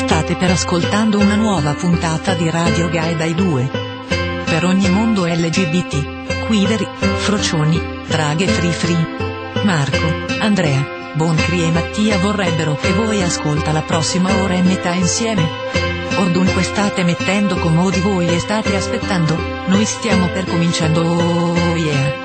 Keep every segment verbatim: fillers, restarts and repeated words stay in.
State per ascoltando una nuova puntata di Radio Gay dai due. Per ogni mondo L G B T, queer, frocioni, draghe free free. Marco, Andrea, Boncri e Mattia vorrebbero che voi ascolta la prossima ora e metà insieme. Or dunque state mettendo comodi voi e state aspettando, noi stiamo per cominciando, oh yeah.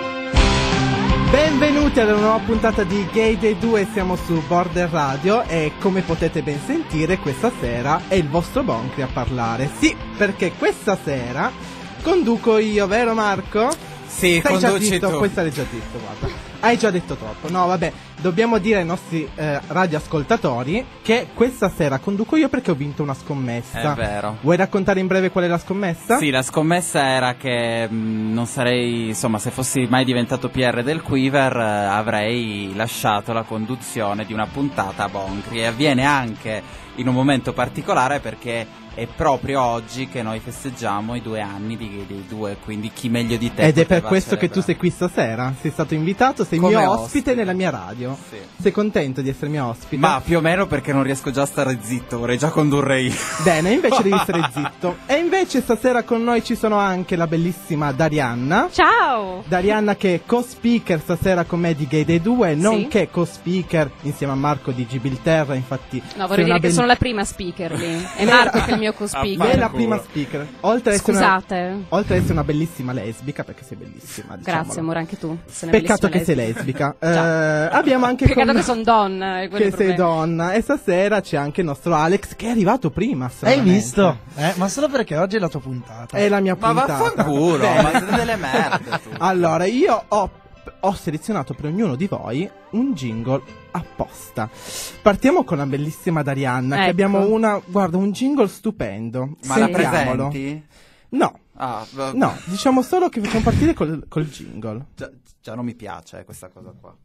Benvenuti ad una nuova puntata di Gay Day due, siamo su Border Radio e come potete ben sentire questa sera è il vostro Boncri a parlare. Sì, perché questa sera conduco io, vero Marco? Sì, Sai conduci già detto, tu. questo l'hai già detto, guarda. Hai già detto troppo. No, vabbè, dobbiamo dire ai nostri eh, radioascoltatori che questa sera conduco io perché ho vinto una scommessa. È vero. Vuoi raccontare in breve qual è la scommessa? Sì, la scommessa era che mh, non sarei, insomma, se fossi mai diventato P R del Quiver eh, avrei lasciato la conduzione di una puntata a Boncri, e avviene anche in un momento particolare perché è proprio oggi che noi festeggiamo i due anni di, dei due, quindi chi meglio di te. Ed è per poteva questo che tu celebrare. sei qui stasera? Sei stato invitato, sei Come mio ospite. ospite nella mia radio. Sì. Sei contento di essere mio ospite? Ma più o meno, perché non riesco già a stare zitto, vorrei già condurre io. Bene, invece devi stare zitto. E invece stasera con noi ci sono anche la bellissima Darianna. Ciao! Darianna che è co-speaker stasera con me di Gay Day due, nonché co-speaker insieme a Marco di Gibilterra, infatti. No, sei vorrei una dire che bell- sono la prima speaker lì. È Lei Marco era- che è il mio Lei è co-speaker. la prima speaker. Oltre ad essere Scusate. una, oltre ad essere una bellissima lesbica, perché sei bellissima, diciamolo. Grazie, amore, anche tu. Sei una Peccato che sei bellissima lesbica. Eh, abbiamo anche Peccato con... che sono donna. È quello che il sei problema. donna. E stasera c'è anche il nostro Alex che è arrivato prima. Hai stranamente. visto? Eh, ma solo perché oggi è la tua puntata. È la mia Ma puntata. vaffanculo, Bene. ma siete delle merde tu. Allora, io ho, ho selezionato per ognuno di voi un jingle apposta. Partiamo con la bellissima Darianna, che Ecco. abbiamo una, guarda, un jingle stupendo. Ma la Sentiamolo. presenti? No, Ah, v- no, diciamo solo che facciamo partire col, col jingle. Già, già non mi piace eh, questa cosa qua.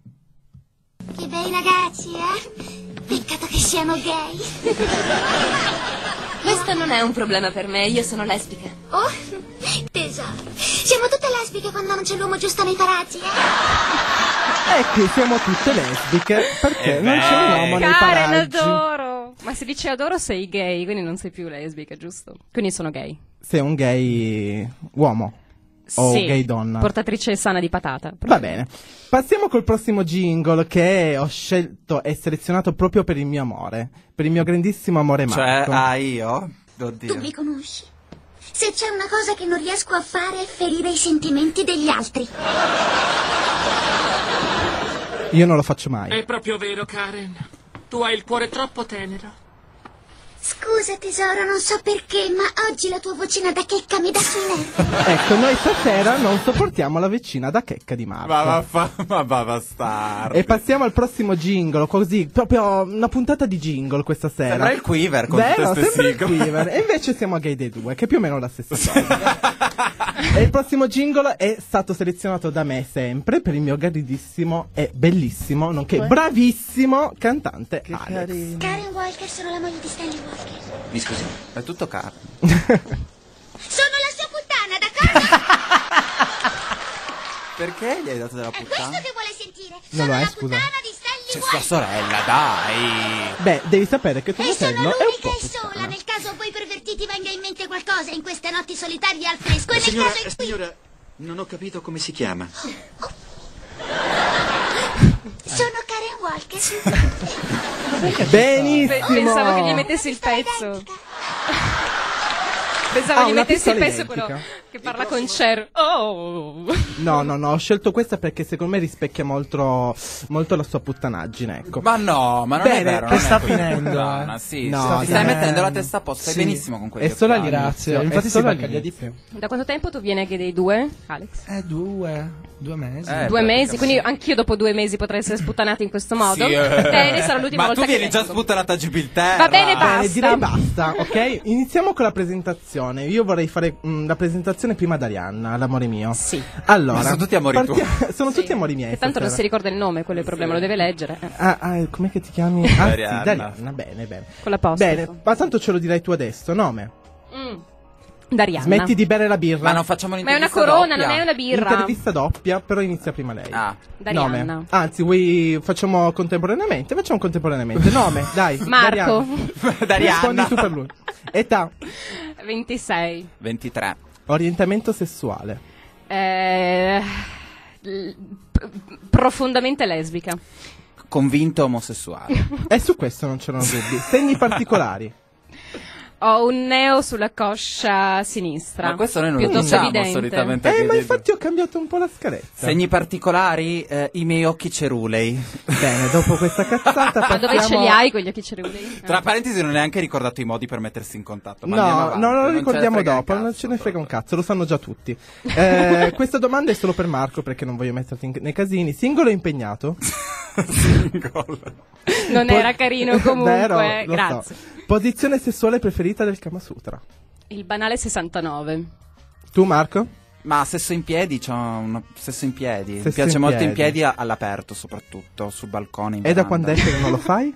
Che bei ragazzi, eh? Peccato che siamo gay. Questo non è un problema per me, io sono lesbica. Oh, tesoro. Siamo tutte lesbiche quando non c'è l'uomo giusto nei parazzi, eh? E qui siamo tutte lesbiche, perché È non c'è un vero. uomo nei Karen, paraggi. adoro! Ma se dici adoro sei gay, quindi non sei più lesbica, giusto? Quindi sono gay. Sei un gay uomo o sì, gay donna. portatrice sana di patata. Va bene, passiamo col prossimo jingle che ho scelto e selezionato proprio per il mio amore, per il mio grandissimo amore Cioè, Marco. ah, io? Oddio. Tu mi conosci. Se c'è una cosa che non riesco a fare è ferire i sentimenti degli altri. Io non lo faccio mai. È proprio vero, Karen. Tu hai il cuore troppo tenero. Scusa tesoro, non so perché, ma oggi la tua vocina da checca mi dà sui nervi. Ecco, noi stasera non sopportiamo la vicina da checca di Marco. Ma va fa, ma va bastardo. E passiamo al prossimo jingle, così, proprio una puntata di jingle questa sera. Sembra il Quiver con Vero, tutte ste sembra il sigle. Quiver. E invece siamo a Gay Day due, che è più o meno la stessa cosa. E il prossimo jingle è stato selezionato da me sempre per il mio graditissimo e bellissimo, nonché bravissimo cantante Che Alex. carino. Karen Walker, sono la moglie di Stanley Walker. Mi scusi, è tutto caro. Sono la sua puttana, d'accordo? Perché gli hai dato della È puttana? questo che vuole sentire. Non Sono lo è, la scusa. puttana di Stanley C'è Walker. sua sorella, dai. Beh, devi sapere che tuo E sono fratello è un l'unica po' e sola, puttana. nel caso a voi pervertiti venga in mente qualcosa in queste notti solitarie al fresco e nel Signora, caso in cui... signora, non ho capito come si chiama. Sono Karen Walker. Benissimo. Pe- pensavo che gli mettessi il Sono pezzo. identica. Pensavo Ah, gli una mettessi il pistola pezzo quello identica. che parla con Cher. Oh! No, no, no, ho scelto questa perché secondo me rispecchia molto, molto la sua puttanaggine, ecco. Ma no, ma non è Bene, vero. che non è sta così finendo, puttana, eh. sì, No, sì, dai. ti stai mettendo la testa a posto, stai Sì. benissimo con quelli È solo occhiali. all'inizio. Grazie, infatti è si solo baccaglia di all'inizio. più. Da quanto tempo tu vieni a Gay Day due, Alex? Eh, due, due mesi. Eh, Due mesi, praticamente. quindi anch'io dopo due mesi potrei essere sputtanata in questo modo. Sì, eh. Bene, sarà l'ultima Ma volta tu che vieni già vengo. sputtanata a Gibilterra. Va bene, basta. Bene, direi basta, ok? Iniziamo con la presentazione. Io vorrei fare mh, la presentazione prima da Arianna, l'amore mio. Sì. Allora, Ma sono tutti amori tuoi. Sono Sì. tutti amori miei. Che tanto non si stasera. ricorda il nome, quello è il problema, lo deve leggere. eh. Ah, ah, com'è che ti chiami? Ah, sì, Darianna. Darianna, bene, bene. Con la posta. Bene, ma tanto ce lo dirai tu adesso, nome? Mm. Darianna. Smetti di bere la birra. Ma non facciamo Ma è una l'intervista corona, doppia. non è una birra. Intervista doppia, però inizia prima lei. Ah. Darianna. Nome. Anzi, vuoi facciamo contemporaneamente? Facciamo contemporaneamente. Nome, dai. Marco. Darianna. Rispondi tu per lui. Età. ventisei. ventitré. Orientamento sessuale. Eh, l- p- profondamente lesbica. Convinto omosessuale. E su questo non c'erano dubbi. Segni particolari. Ho un neo sulla coscia sinistra. Ma questo noi non lo piuttosto diciamo evidente. solitamente. Eh, ma che- infatti ho cambiato un po' la scaletta. Segni particolari, eh, i miei occhi cerulei. Bene, dopo questa cazzata Ma dove ce li hai quegli occhi cerulei? Tra parentesi non è neanche ricordato i modi per mettersi in contatto. Ma No, andiamo avanti, no, lo non ce ne ricordiamo frega un dopo, non cazzo, ce ne frega un proprio. cazzo, lo sanno già tutti. Eh, questa domanda è solo per Marco perché non voglio metterti in- nei casini. Singolo o impegnato? Single. Non Po- era carino comunque, Vero, lo grazie. so. Posizione sessuale preferita del Kama Sutra? Il banale sessantanove. Tu Marco? Ma sesso in piedi, c'ho uno sesso in piedi. Mi Sesso piace in molto in piedi. piedi a- all'aperto, soprattutto sul balcone. in E da veranda. quando è che non lo fai?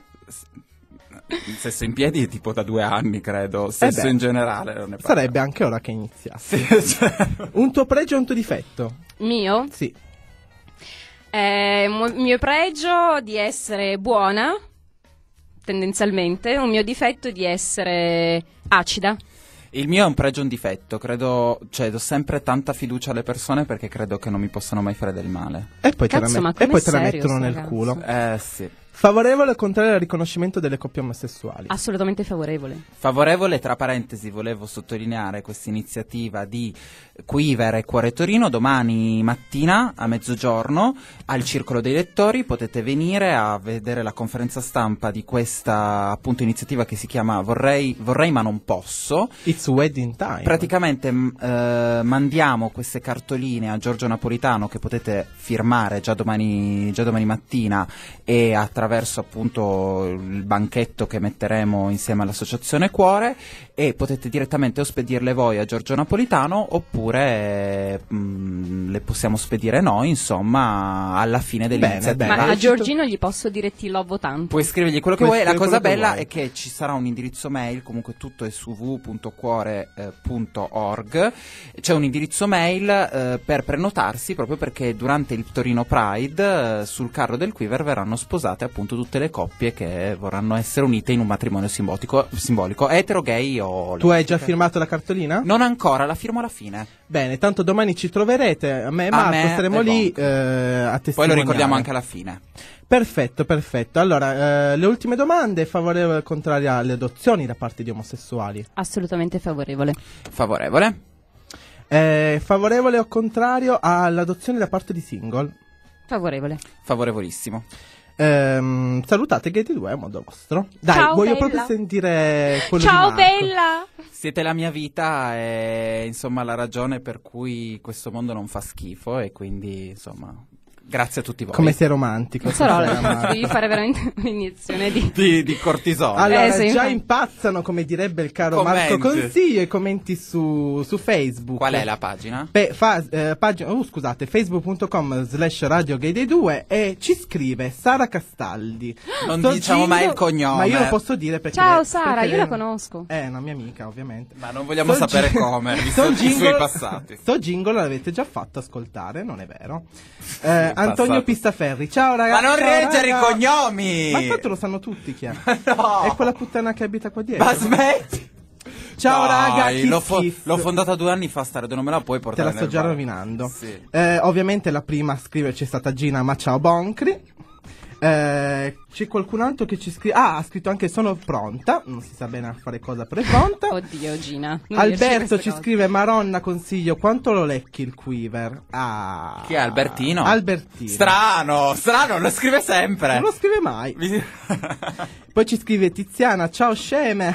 Il sesso in piedi è tipo da due anni, credo. Sesso Eh beh, in generale non ne parlo. Sarebbe anche ora che iniziassi. Un tuo pregio e un tuo difetto? Mio? Sì. Eh, un mio pregio di essere buona, tendenzialmente. Un mio difetto è di essere acida. Il mio è un pregio e un difetto, credo, cioè do sempre tanta fiducia alle persone perché credo che non mi possano mai fare del male. E poi te la, Cazzo, met- ma e com'è poi te la serio mettono sto nel ragazzo? culo. Eh sì. Favorevole o contrario al riconoscimento delle coppie omosessuali? Assolutamente favorevole. Favorevole, tra parentesi, volevo sottolineare questa iniziativa di Quiver e Cuore Torino. Domani mattina a mezzogiorno al Circolo dei Lettori potete venire a vedere la conferenza stampa di questa appunto iniziativa che si chiama Vorrei, vorrei ma non posso. It's wedding time. Praticamente m- eh, mandiamo queste cartoline a Giorgio Napolitano che potete firmare già domani, già domani mattina e attraverso appunto il banchetto che metteremo insieme all'associazione Cuore, e potete direttamente o spedirle voi a Giorgio Napolitano oppure mh, le possiamo spedire noi, insomma, alla fine Bene, dell'iniziativa. bene. Ma a hai detto- Giorgino gli posso dire ti lovo tanto. Puoi scrivergli quello che Puoi vuoi. La scrivere cosa quello che bella vuoi. è che ci sarà un indirizzo mail, comunque tutto è su w w w punto cuore punto org. C'è un indirizzo mail eh, per prenotarsi, proprio perché durante il Torino Pride eh, sul carro del Quiver verranno sposate appunto tutte le coppie che vorranno essere unite in un matrimonio simbolico, simbolico etero, gay o Tu hai già lesbiche. firmato la cartolina? Non ancora, la firmo alla fine. Bene, tanto domani ci troverete. A me e A Marco me saremo e lì Bonk. eh, a Poi lo testimoniare. ricordiamo anche alla fine. Perfetto, perfetto. Allora, eh, le ultime domande: favorevole o contraria alle adozioni da parte di omosessuali? Assolutamente favorevole. Favorevole? Eh, favorevole o contrario all'adozione da parte di single? Favorevole. Favorevolissimo. Ehm, salutate Gate due a modo vostro. Dai, Ciao, voglio Bella. proprio sentire quello Ciao di Marco. bella! Siete la mia vita e insomma la ragione per cui questo mondo non fa schifo, e quindi insomma grazie a tutti voi. Come sei romantico. Non sarò stasera, Marco. devi fare veramente un'iniezione di... di, di cortisone. Allora, Eh, sì, già infatti. impazzano, come direbbe il caro Commenti. Marco Consiglio, i commenti su, su Facebook. Qual è la pagina? Pe- fa- eh, pagina, oh, scusate, facebook punto com slash radio gay dei due, e ci scrive Sara Castaldi. Non Sto diciamo mai giro- il cognome. Ma io lo posso dire perché... Ciao Sara, perché io la lei- conosco. È una mia amica, ovviamente. Ma non vogliamo Sto sapere gi- come, visto sto i suoi jingle- passati. Sto jingle l'avete già fatto ascoltare, non è vero? Eh, Antonio passato. Pistaferri, ciao ragazzi. Ma non ciao, reggere i raga. cognomi! Ma tanto lo sanno tutti chi è. No! È quella puttana che abita qua dietro. Ma smetti! Ciao raga, Dai, Kiss l'ho, fo- Kiss. l'ho fondata due anni fa, stare, non me la puoi Te portare la sto nel già bar. rovinando. Sì. Eh, ovviamente la prima a scriverci è stata Gina, ma ciao Boncri. Eh, c'è qualcun altro che ci scrive. Ah, ha scritto anche sono pronta. Non si sa bene a fare cosa, però è pronta. Oddio Gina. non dirci Alberto queste ci cose. scrive: Maronna, consiglio, quanto lo lecchi il Quiver? Ah, Chi è, Albertino? Albertino. Strano, strano, lo scrive sempre. Non lo scrive mai. Mi- Poi ci scrive Tiziana, ciao sceme.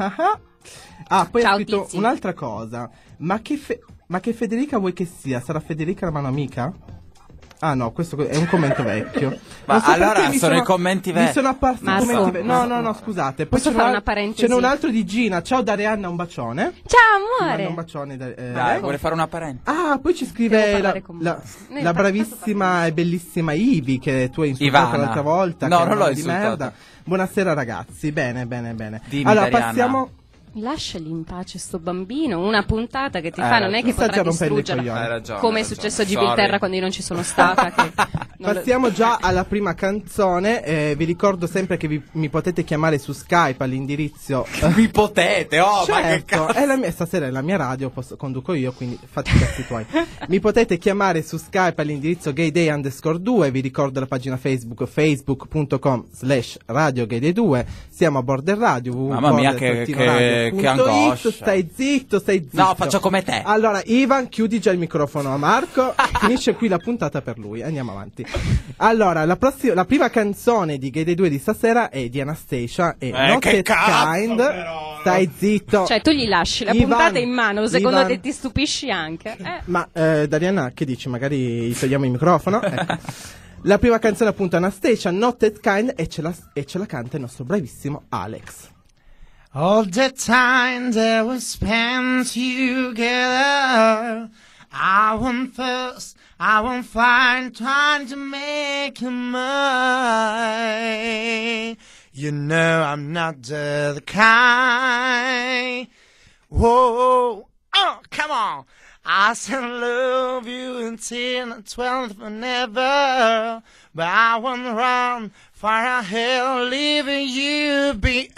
Ah, poi Ciao, ha scritto Tizi. un'altra cosa. Ma che, fe- ma che Federica vuoi che sia? Sarà Federica la mano amica? Ah no, questo è un commento vecchio. Ma Non so allora perché mi sono i commenti Mi vecchi. sono apparsi i Marco, commenti vecchi. No, Marco. no, no, scusate. Poi Posso ce fare n'è una un- parentesi? Ce n'è un altro di Gina. Ciao Darianna, un bacione. Ciao Ti mando amore. un bacione. da- eh, Dai, lei. vuole fare una parentesi. Ah, poi ci Devo scrive la, parlare con la, Marco. Noi la tanto bravissima e bellissima Ivi, che tu hai insultato Ivana. l'altra volta. No, che è non una l'ho di insultata. merda. Buonasera ragazzi, bene, bene, bene. Dimmi, allora, Dariana. passiamo... Lasciali in pace sto bambino, una puntata che ti Eh, fa, non è che non sta potrà già rompendo i distruggerla, coglioni. Hai ragione, come hai è ragione. successo a Gibilterra Sorry. quando io non ci sono stata. Che non lo- Passiamo già alla prima canzone. Eh, vi ricordo sempre che vi, mi potete chiamare su Skype all'indirizzo. Mi potete, oh, ma che Certo, cazzo. è la mia, stasera è la mia radio, posso, conduco io, quindi fate i cazzi tuoi. Mi potete chiamare su Skype all'indirizzo gayday underscore due, vi ricordo la pagina Facebook, facebook.com slash radio gayday due, siamo a Border Radio, Mamma mia, che- che- che angoscia. Stai zitto, stai zitto. No, faccio come te. Allora, Ivan, chiudi già il microfono a Marco, finisce qui la puntata per lui, andiamo avanti. Allora, la, prossima, la prima canzone di Gayday due di stasera è di Anastasia e Eh, Not che That cazzo, Kind. però. Stai zitto. Cioè tu gli lasci la Ivan, puntata in mano, secondo Ivan. te ti stupisci anche? Eh. Ma eh, Dariana, che dici? Magari gli togliamo il microfono? Ecco. La prima canzone appunto Anastasia, Not That Kind, e ce la, e ce la canta il nostro bravissimo Alex. All the time that we spent together, I won't fuss, I won't find trying to make you mine. You know I'm not the kind. Whoa, oh, come on. I still love you until twelve forever, but I won't run far ahead, leaving you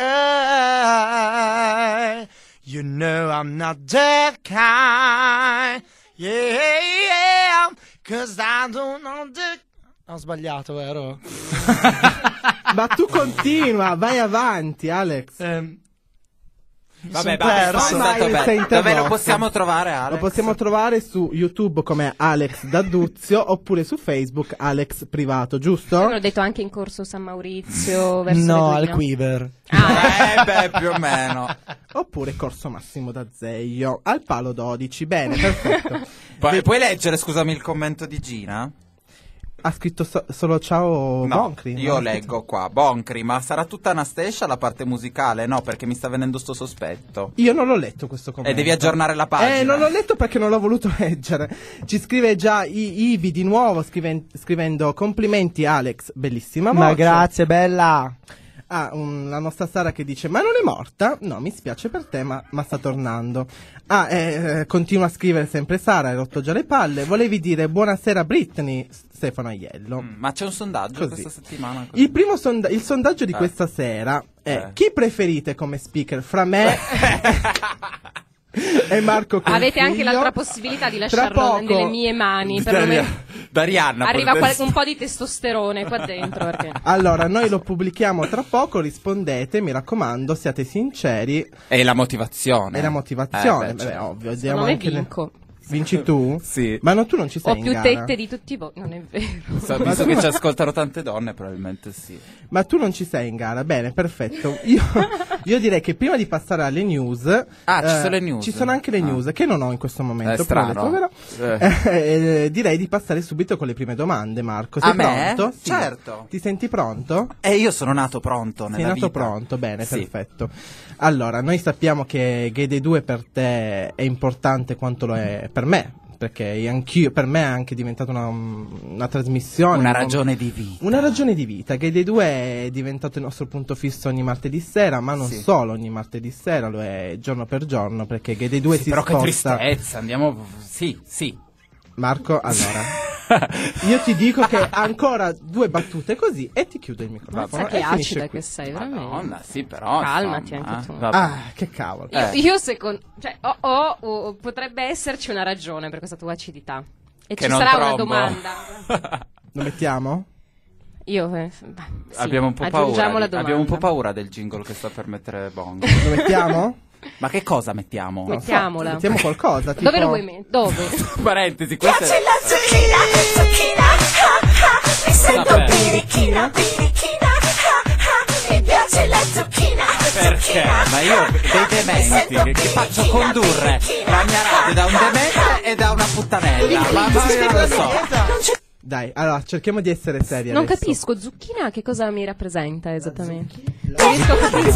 behind. You know I'm not that kind, yeah, yeah, cause I don't know the... Ho sbagliato, vero? Ma tu continua, vai avanti Alex. Ehm, Vabbè, son basta, perso. è stato Ormai bello. sei Dove lo interrotto. possiamo trovare, Alex? Lo possiamo trovare su YouTube come Alex D'Adduzio oppure su Facebook Alex Privato, giusto? Hanno detto anche in corso San Maurizio verso no, le al Duino. Quiver. Eh, beh, più o meno. Oppure Corso Massimo d'Azeglio al palo dodici. Bene, perfetto. Pu- puoi leggere, scusami, il commento di Gina? Ha scritto so- solo ciao No, Boncri. io non ha leggo qua. Boncri, ma sarà tutta Anastasia la parte musicale? No, perché mi sta venendo sto sospetto. Io non l'ho letto questo E commento. devi aggiornare la pagina. Eh, non l'ho letto perché non l'ho voluto leggere. Ci scrive già I- Ivi di nuovo scriven- scrivendo complimenti Alex, bellissima voce. Ma grazie, bella. Ah, un- la nostra Sara che dice ma non è morta? No, mi spiace per te ma, ma sta tornando. Ah, eh, continua a scrivere sempre Sara, hai rotto già le palle. Volevi dire buonasera Britney, Stefano Aiello. Mm, ma c'è un sondaggio Così. questa settimana? Così. Il primo sonda- il sondaggio di Eh. questa sera è Eh. chi preferite come speaker fra me e Marco Configlio? Avete anche l'altra possibilità di Tra lasciarlo poco- nelle mie mani. Daria- Perlomeno Darianna. arriva potete- qual- un po' di testosterone qua dentro. Perché... Allora, noi lo pubblichiamo tra poco, rispondete, mi raccomando, siate sinceri. E la motivazione. E la motivazione, Eh, beh, beh, certo. ovvio, Secondo diamo me anche le- vinco. Vinci tu? Sì. Ma no, tu non ci sei Ho in più gara. tette di tutti voi. Non è vero. Sa- Visto che ci ascoltano tante donne, probabilmente sì. Ma tu non ci sei in gara, bene, perfetto. Io, io direi che prima di passare alle news... Ah, ci eh, sono le news? Ci sono anche le Ah. news, che non ho in questo momento. È strano. però ho detto, però, Eh. eh, direi di passare subito con le prime domande, Marco. A Sei me? pronto? Sì. Certo. Ti senti pronto? E io sono nato pronto nella Sei nato vita. pronto, bene, Sì. perfetto. Allora, noi sappiamo che Gayday due per te è importante quanto lo è per me, perché anch'io, per me è anche diventata una, una trasmissione. Una un- ragione di vita. Una ragione di vita. Gayday due è diventato il nostro punto fisso ogni martedì sera, ma non Sì. solo ogni martedì sera, lo è giorno per giorno, perché Gayday due Sì, si però che sposta. tristezza, andiamo... Sì, sì. Marco, allora... Io ti dico che ancora due battute così e ti chiudo il microfono. Mazza che e finisce acida qui. che sei, veramente. Madonna, sì, però... Calmati insomma, anche tu. eh, vabbè. Ah, che cavolo. Io, Eh. io secondo, cioè, ho, ho- ho- potrebbe esserci una ragione per questa tua acidità. E Che ci non sarà una trombo. domanda. Lo mettiamo? Io, eh, beh, sì, abbiamo un po' aggiungiamo paura. la di- domanda. Abbiamo un po' paura del jingle che sta per mettere Bong. Lo mettiamo? Ma che cosa mettiamo? Non so, Mettiamola. mettiamo qualcosa. Tipo... Dove lo vuoi mettere? Dove? Parentesi, questa è... la zucchina, zucchina, ah, ah, mi sento Vabbè. birichina, birichina, ah, ah, mi piace la zucchina, Perché? Ma io dei dementi che, che faccio condurre la mia radio da un demente e da una puttanella. Ma, ma io non lo so. Dai, allora cerchiamo di essere seri Non adesso. capisco, zucchina che cosa mi rappresenta esattamente? Non riesco a capire.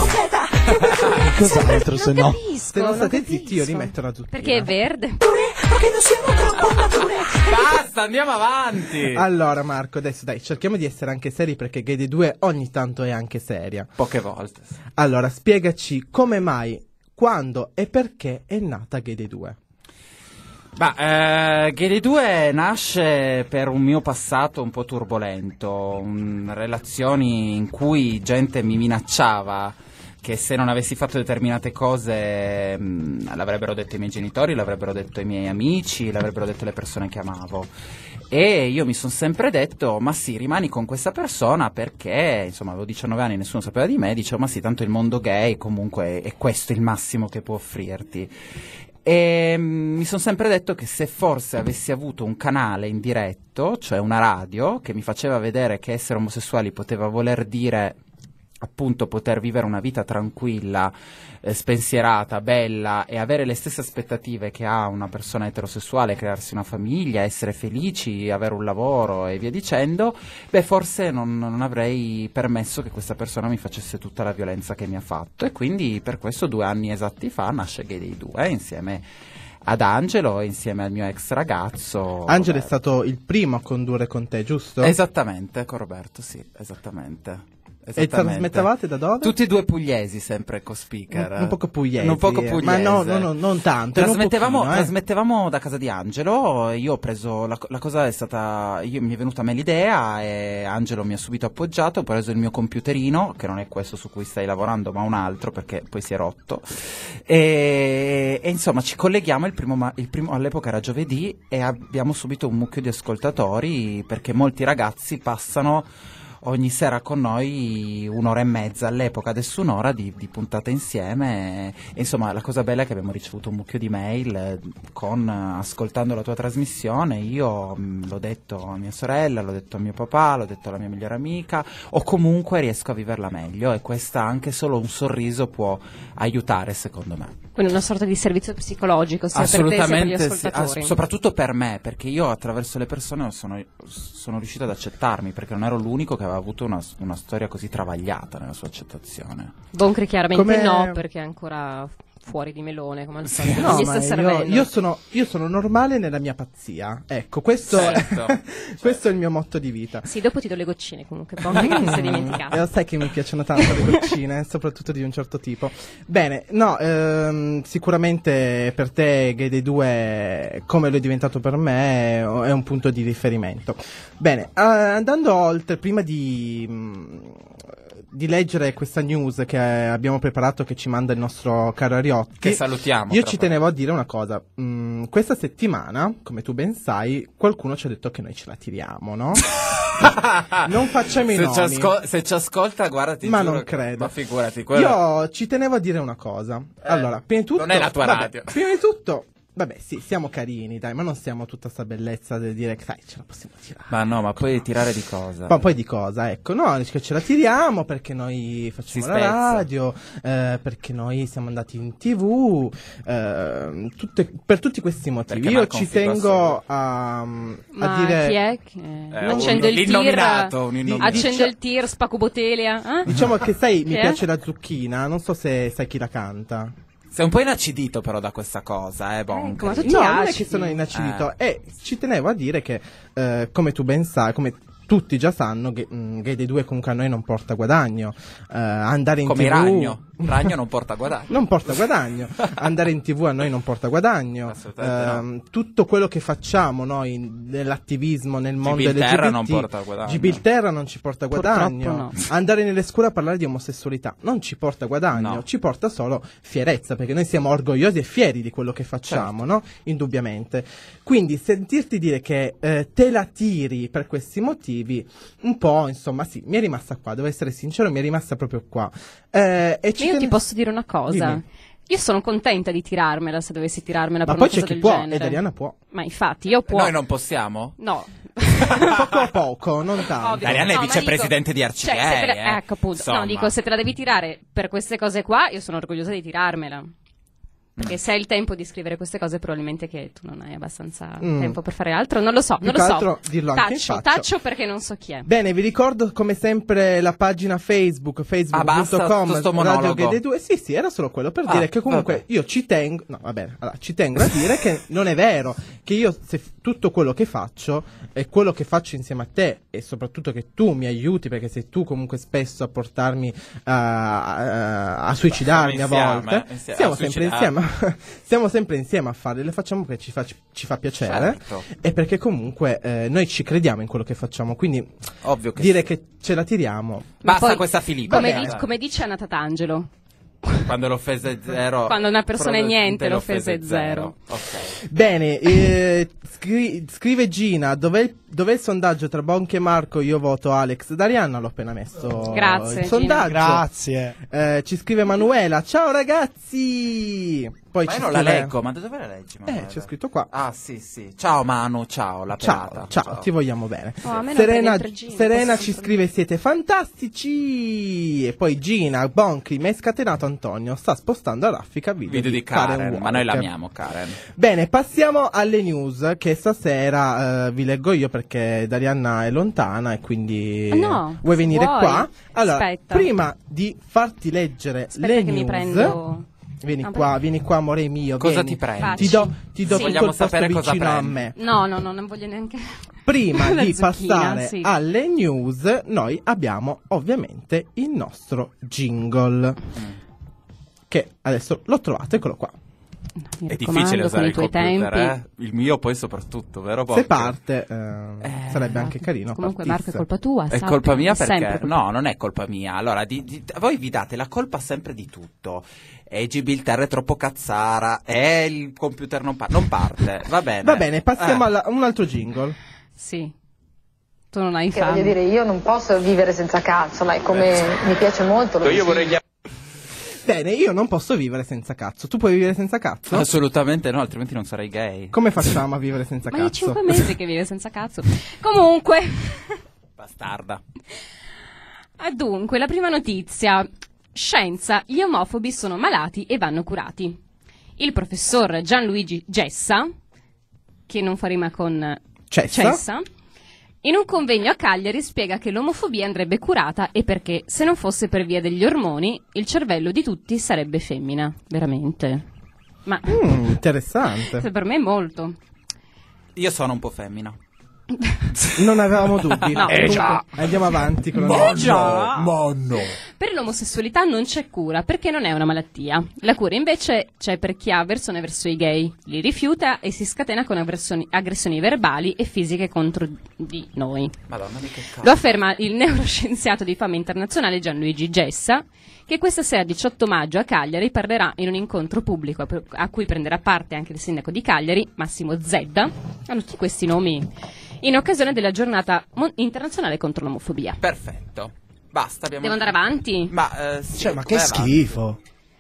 Cos'altro se no? Capisco, Se non non state capisco. zitti io rimetto la zucchina. Perché è verde? perché non siamo troppo mature. Basta, andiamo avanti. Allora Marco, adesso dai, cerchiamo di essere anche seri perché Gayday due ogni tanto è anche seria. Poche volte. Allora, spiegaci come mai quando e perché è nata Gay Day due? Bah, eh, Gay Day due nasce per un mio passato un po' turbolento, un, relazioni in cui gente mi minacciava che se non avessi fatto determinate cose mh, l'avrebbero detto i miei genitori, l'avrebbero detto i miei amici, l'avrebbero detto le persone che amavo. E io mi sono sempre detto, ma sì, rimani con questa persona perché, insomma, avevo diciannove anni, nessuno sapeva di me, dicevo, ma sì, tanto il mondo gay comunque è questo il massimo che può offrirti. E mm, mi sono sempre detto che se forse avessi avuto un canale in diretto, cioè una radio, che mi faceva vedere che essere omosessuali poteva voler dire appunto poter vivere una vita tranquilla, eh, spensierata, bella e avere le stesse aspettative che ha una persona eterosessuale, crearsi una famiglia, essere felici, avere un lavoro e via dicendo, beh forse non, non avrei permesso che questa persona mi facesse tutta la violenza che mi ha fatto, e quindi per questo due anni esatti fa nasce Gay Day due insieme ad Angelo e insieme al mio ex ragazzo. Angelo Roberto. è stato il primo a condurre con te, giusto? Esattamente, con Roberto, sì, esattamente. E trasmettevate da dove? Tutti e due pugliesi, sempre co-speaker. Un, un poco pugliesi. Un poco pugliese. Ma no, no, no, non tanto. Trasmettevamo, pochino, eh. trasmettevamo da casa di Angelo, io ho preso, la, la cosa è stata, io, mi è venuta a me l'idea e Angelo mi ha subito appoggiato, ho preso il mio computerino, che non è questo su cui stai lavorando ma un altro perché poi si è rotto, e, e insomma ci colleghiamo, il primo, ma, il primo all'epoca era giovedì e abbiamo subito un mucchio di ascoltatori perché molti ragazzi passano ogni sera con noi un'ora e mezza, all'epoca adesso un'ora di, di puntate insieme, e, e insomma la cosa bella è che abbiamo ricevuto un mucchio di mail eh, con ascoltando la tua trasmissione, io mh, l'ho detto a mia sorella, l'ho detto a mio papà, l'ho detto alla mia migliore amica, o comunque riesco a viverla meglio, e questa anche solo un sorriso può aiutare secondo me. Quindi una sorta di servizio psicologico sia per te sia per gli ascoltatori. Sì, ass- soprattutto per me, perché io attraverso le persone sono, sono riuscito ad accettarmi, perché non ero l'unico che aveva avuto una, una storia così travagliata nella sua accettazione. Boncri chiaramente Come... no, perché è ancora fuori di melone, come al solito. No, Gli ma sta io, servendo. io, sono, io sono normale nella mia pazzia. Ecco, questo, Certo, questo è il mio motto di vita. Sì, dopo ti do le goccine comunque, Boncri, che ti sei dimenticato. E lo sai che mi piacciono tanto le goccine, soprattutto di un certo tipo. Bene, no, ehm, sicuramente per te Gay Day due, come lo è diventato per me, è un punto di riferimento. Bene, eh, andando oltre, prima di... Mh, di leggere questa news che abbiamo preparato, che ci manda il nostro caro Ariotti, che salutiamo. io ci tenevo a dire una cosa. Mm, questa settimana, come tu ben sai, qualcuno ci ha detto che noi ce la tiriamo, no? Non facciamo i se nomi. Ci ascol- se ci ascolta, guarda, ti ma giuro non che- credo. Ma figurati, quello... Io ci tenevo a dire una cosa. Allora, prima di tutto, non è la tua vabbè, radio. Prima di tutto, vabbè, sì, siamo carini, dai, ma non siamo tutta sta bellezza di dire che sai, ce la possiamo tirare. Ma no, ma poi tirare di cosa? Ma poi di cosa? Ecco, no, che ce la tiriamo perché noi facciamo Si la spezza. radio, eh, perché noi siamo andati in tivù, eh, tutte- per tutti questi motivi. Perché Io Marco ci un figo tengo a, a Ma dire... chi è che Eh, accende un- il tir? l'innominato, un innominato. Accende il tir, spacco botelia? Eh? Diciamo che sai, mi Chi è? piace la zucchina, non so se sai chi la canta. Sei un po' inacidito però da questa cosa, eh, Boncri. Ecco, ma tu- Tutti No, non è acidi. che sono inacidito, e ci tenevo a dire che, eh, come tu ben sai, come tutti già sanno, che mm, Gay Day due comunque a noi non porta guadagno. Eh, andare in Come tivù... Ragno. Ragno non porta guadagno. Non porta guadagno. Andare in tivù a noi non porta guadagno. Assolutamente no. Ehm, tutto quello che facciamo noi nell'attivismo, nel mondo Gibilterra L G B T, non porta guadagno. Gibilterra non ci porta guadagno. Purtroppo no. Andare nelle scuole a parlare di omosessualità non ci porta guadagno, No. ci porta solo fierezza, perché noi siamo orgogliosi e fieri di quello che facciamo, Certo. no? Indubbiamente. Quindi sentirti dire che eh, te la tiri per questi motivi, un po', insomma, sì, mi è rimasta qua, devo essere sincero, mi è rimasta proprio qua. Eh, e ci Io ti ten- posso dire una cosa. Dimmi. Io sono contenta di tirarmela se dovessi tirarmela Ma per poi una c'è cosa chi del può, genere. ed Ariana può. Ma infatti io può. Noi non possiamo? No. Poco a poco, non tanto. Ovvio. Ariana è No, ma vicepresidente dico- di cioè, Arcigay, se te la- eh. Ecco appunto. Insomma. No, dico, se te la devi tirare per queste cose qua, io sono orgogliosa di tirarmela. Perché se hai il tempo di scrivere queste cose, probabilmente che tu non hai abbastanza Mm. tempo per fare altro. Non lo so, Più non che lo so. altro dirlo anche in Taccio, faccia. taccio perché non so chi è. Bene, vi ricordo come sempre la pagina Facebook, Ah, basta facebook punto com tutto sto Radio monologo. Gay Day due. Sì, sì, era solo quello per Ah, dire che comunque vabbè. io ci tengo, no, va bene, allora, ci tengo a dire che non è vero, che io se f- tutto quello che faccio è quello che faccio insieme a te e soprattutto che tu mi aiuti, perché sei tu comunque spesso a portarmi a, a, a suicidarmi a Siamo volte. insieme, insieme, Siamo a sempre suicidarmi. insieme, siamo sempre insieme a farle, le facciamo perché ci fa, ci fa piacere Certo. e perché comunque eh, noi ci crediamo in quello che facciamo, quindi Ovvio che dire sì. che ce la tiriamo. Ma Basta poi, questa Filippa. Come, Vabbè. di- come dice Anna Tatangelo, Quando l'offesa è zero. quando una persona è niente, l'offesa l'offesa è zero. Ok. Bene, eh, scri- scrive Gina, dov'è il, dov'è il sondaggio tra Bonchi e Marco? Io voto Alex D'Arianna, l'ho appena messo Grazie, il Gina. sondaggio. Grazie. Eh, ci scrive Manuela, ciao ragazzi! Poi Ma ci io non la scrive- leggo, ma da dove la leggi? Eh, Manuela? c'è scritto qua. Ah, sì, sì. Ciao Manu, ciao, la Ciao, pelata. ciao, ti vogliamo bene. Oh, a me non Serena, prende il tregino, Serena posso ci sempre- scrive siete fantastici. E poi Gina, Bonchi, mi hai scatenato Antonio, sta spostando a raffica video, Video di Karen, ma noi Walker. l'amiamo Karen. Bene, passiamo alle news che stasera eh, vi leggo io perché Darianna è lontana e quindi Ah, no, vuoi se venire vuoi. qua? Allora, Aspetta. prima di farti leggere Aspetta le che news, mi prendo... vieni Ah, qua, vieni qua amore mio, Cosa vieni. ti prendi? Facci. Ti do, ti do Sì. tutto Vogliamo il posto sapere cosa vicino a prendi. me. No, no, no, non voglio neanche... Prima La di zucchina, passare sì. alle news, noi abbiamo ovviamente il nostro jingle. Che adesso l'ho trovato, eccolo qua. No, mi È raccomando, difficile usare con i il tuoi computer, tempi. eh? Il mio poi soprattutto, vero Se Bonchi? parte, eh, sarebbe anche carino. Comunque partisse. Marco è colpa tua, È sappi, colpa mia è sempre perché? colpa- No, non è colpa mia. Allora, di, di- voi vi date la colpa sempre di tutto. E Gibilterra è troppo cazzara. E il computer non, pa- non parte. Va bene. Va bene, passiamo Eh. alla- a un altro jingle. Sì. Tu non hai Che voglio fame. dire, io non posso vivere senza cazzo, ma è come mi piace molto. Lo Io vorrei Bene, io non posso vivere senza cazzo. Tu puoi vivere senza cazzo? Assolutamente no, altrimenti non sarei gay. Come facciamo a vivere senza Ma è cazzo? cinque mesi che vive senza cazzo. Comunque... Bastarda. Ah, dunque, la prima notizia. Scienza, gli omofobi sono malati e vanno curati. Il professor Gianluigi Gessa, che non fa rima con Cessa? Cessa, in un convegno a Cagliari spiega che l'omofobia andrebbe curata e perché, se non fosse per via degli ormoni, il cervello di tutti sarebbe femmina. Veramente. Ma Mm, interessante. per me è molto. Io sono un po' femmina. Non avevamo dubbi. No. Comunque, Eh già. andiamo avanti con la Ma notizia. no, ma no. Per l'omosessualità non c'è cura perché non è una malattia. La cura invece c'è per chi ha avversione verso i gay, li rifiuta e si scatena con aggressioni, aggressioni verbali e fisiche contro di noi. Madonna, di che cazzo. Lo afferma il neuroscienziato di fama internazionale Gianluigi Gessa, che questa sera diciotto maggio a Cagliari parlerà in un incontro pubblico a cui prenderà parte anche il sindaco di Cagliari, Massimo Zedda, hanno tutti questi nomi, in occasione della giornata mon- internazionale contro l'omofobia. Perfetto. Basta, abbiamo... Devo andare avanti? Ma, eh, sì, Cioè, ma che vai avanti. schifo.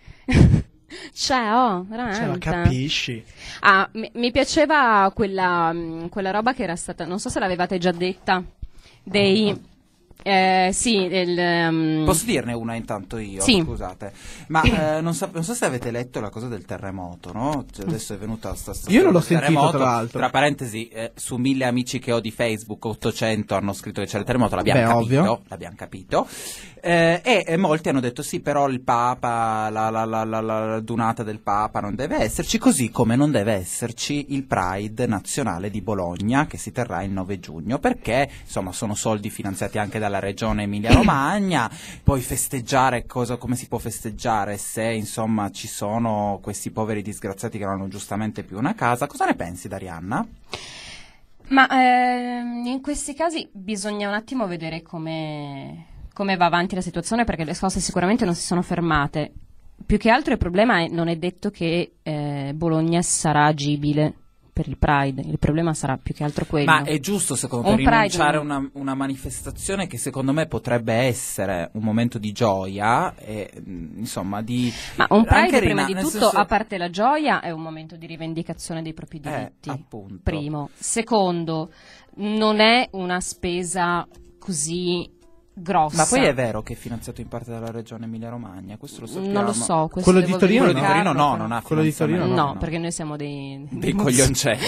Cioè, oh, veramente. Cioè, ma capisci? Ah, mi, mi piaceva quella, mh, quella roba che era stata, non so se l'avevate già detta, dei... Eh, sì, del... um, Posso dirne una intanto io? Sì. Scusate. Ma eh, non, so, non so se avete letto la cosa del terremoto, no? Cioè, adesso è venuta sta, sta Io non l'ho storia del sentito, terremoto. tra l'altro. Tra parentesi, eh, su mille amici che ho di Facebook, ottocento hanno scritto che c'era il terremoto, l'abbiamo Beh, capito. ovvio. L'abbiamo capito. Eh, e, e molti hanno detto sì, però il Papa, la, la, la, la, la dunata del Papa non deve esserci, così come non deve esserci il Pride nazionale di Bologna che si terrà il nove giugno, perché insomma sono soldi finanziati anche dalla regione Emilia-Romagna. Poi festeggiare, cosa, come si può festeggiare se insomma ci sono questi poveri disgraziati che non hanno giustamente più una casa? Cosa ne pensi, Darianna? Ma ehm, in questi casi bisogna un attimo vedere come, come va avanti la situazione, perché le cose sicuramente non si sono fermate. Più che altro il problema è non è detto che eh, Bologna sarà agibile per il Pride, il problema sarà più che altro quello. Ma è giusto secondo Un te Pride rinunciare a non- una, una manifestazione che secondo me potrebbe essere un momento di gioia e mh, insomma di... Ma un Pride anche prima rina- di nel tutto, senso- a parte la gioia, è un momento di rivendicazione dei propri Eh, diritti. appunto. Primo. Secondo, non è una spesa così grossa. Ma poi è vero che è finanziato in parte dalla regione Emilia-Romagna, questo lo sappiamo. Non lo so, questo quello di Torino, quello di Torino no, non ha quello di Torino no, no, no, perché noi siamo dei dei coglioncelli.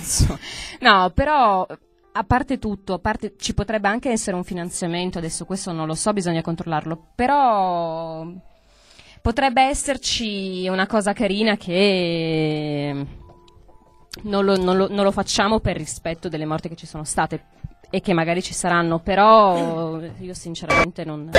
No, però a parte tutto, a parte ci potrebbe anche essere un finanziamento, adesso questo non lo so, bisogna controllarlo, però potrebbe esserci una cosa carina che non lo, non lo, non lo facciamo per rispetto delle morti che ci sono state e che magari ci saranno, però io sinceramente non...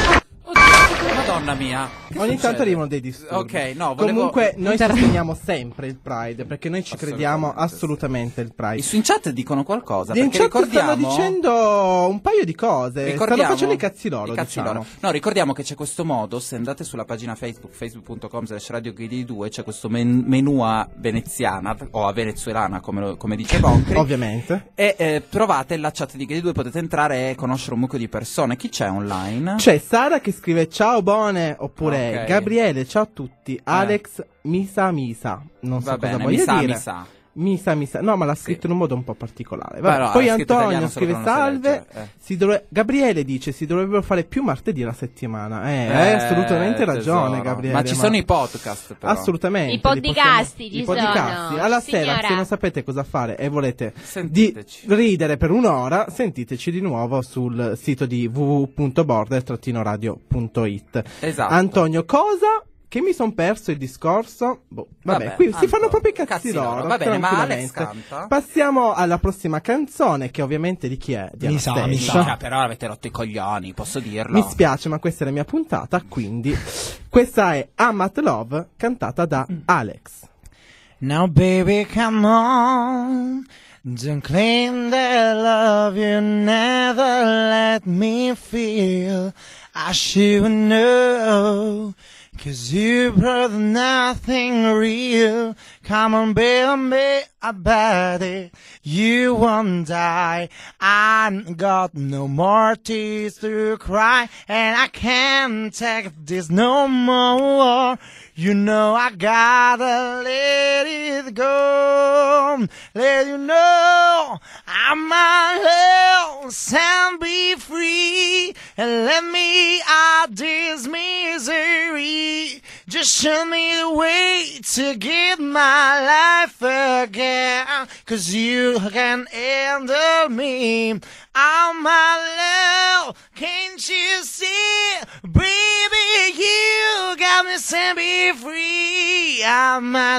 Madonna mia. Ogni tanto succede? arrivano dei disturbi. Ok, no, volevo... Comunque noi Inter- sosteniamo sempre il Pride, perché noi ci crediamo assolutamente il Pride. Su in chat dicono qualcosa, In perché chat ricordiamo... stanno dicendo un paio di cose, Ricordiamo- stanno facendo i cazzi loro, i cazzi diciamo. loro. No, ricordiamo che c'è questo modo, se andate sulla pagina Facebook, facebook punto com slash radio G D due, c'è questo men- menù a veneziana, o a venezuelana, come, lo- come dice Boncri. Ovviamente. E eh, trovate la chat di G D due, potete entrare e conoscere un mucchio di persone. Chi c'è online? C'è Sara che scrive ciao Bone, oppure Ok. Gabriele, ciao a tutti, Alex Misa Misa, non so Va cosa bene, voglia mi sa, dire. mi sa. Misa Misa, no, ma l'ha scritto Sì. in un modo un po' particolare. Beh, Vabbè, no, poi ha scritto Antonio italiano, solo scrive che non lo sa salve, leggere, eh. si dovre- Gabriele dice si dovrebbero fare più martedì alla settimana. Eh, Eh, hai assolutamente ragione tesoro. Gabriele. Ma ci sono i podcast, però. Assolutamente. I li podcasti possiamo- ci i podcasti. sono, Alla sì, sera, signora. se non sapete cosa fare e volete di Sentiteci. ridere per un'ora, sentiteci di nuovo sul sito di w w w punto border radio punto it. Esatto. Antonio, cosa? Che mi son perso il discorso. Boh, vabbè, Vabbè, qui si Anto, fanno proprio i cazzi, cazzi loro. loro. Va bene, ma Alex tranquillamente. canta? Passiamo alla prossima canzone, che ovviamente di chi è? Di Mi sa, mi Anastasia. sa. Ah, però avete rotto i coglioni, posso dirlo. Mi spiace, ma questa è la mia puntata, quindi questa è Amat Love, cantata da Alex. Now baby come on, don't claim that love you never let me feel. I should know, cause you brought nothing real. Come on baby, about it, you won't die. I got no more tears to cry, and I can't take this no more. You know I gotta let it go. Let you know I'm my love, and be free, and let me out this misery. Just show me the way to get my life again, cause you can handle me. I'm my love, can't you see? Baby, you got me set me free. I'm my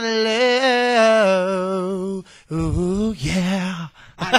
love, ooh yeah.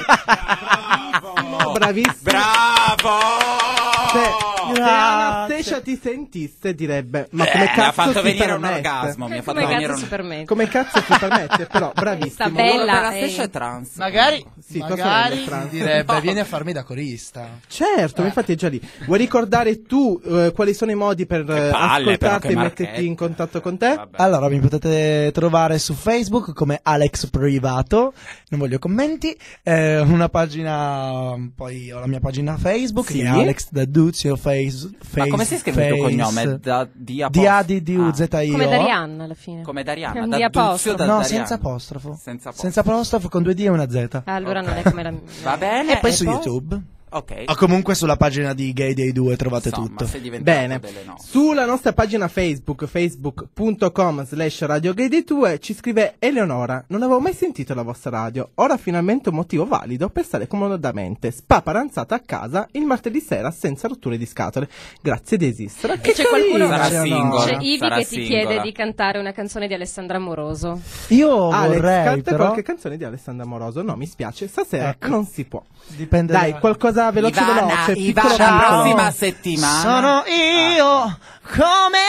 Bravo, bravissimo. Bravo! Se, se Anastasia ti sentisse direbbe ma come Eh, cazzo mi ha fatto si venire un permette? orgasmo, mi ha fatto Come venire cazzo un... si permette? Come cazzo si permette? Però bravissimo. Sta bella. Anastasia eh. è trans. Magari, Sì, cosa magari vuole trans? direbbe No. vieni a farmi da corista. Certo, infatti è già lì. Vuoi ricordare tu eh, quali sono i modi per eh, palle, però, ascoltarti che e metterti marchetti. in contatto con te? Vabbè. Allora, mi potete trovare su Facebook come Alex Privato, non voglio commenti, eh, una pagina, poi ho la mia pagina Facebook, Sì. che è Alex Daduzio face, Ma come si scrive il tuo face- cognome? Da, di D A D D U Z I O. Come Darianna alla fine. Come Darianna, Di da apostrofo. Duzio, da No, Darianna. senza apostrofo. Senza apostrofo. Senza apostrofo, con due D e una Z. Ah, allora Ok. non è come la mia. Va bene. E poi su YouTube. Ok. O comunque sulla pagina di Gay Day due trovate Insomma, tutto. sei diventato Bene, delle nostre. sulla nostra pagina Facebook, facebook punto com slash radio gay day due, ci scrive Eleonora: non avevo mai sentito la vostra radio, ora finalmente un motivo valido per stare comodamente spaparanzata a casa il martedì sera senza rotture di scatole. Grazie di esistere. Che c'è qualcuno- carina, Sarà Eleonora. singola. C'è Ivi Sarà che ti singola. chiede di cantare una canzone di Alessandra Amoroso. Io Alex, vorrei canta però qualche canzone di Alessandra Amoroso. No, mi spiace, stasera Ecco. non si può. dipende Dai, da- qualcosa veloce Ivana, veloce, Ivana, piccolo la piccolo. prossima settimana. Sono io, come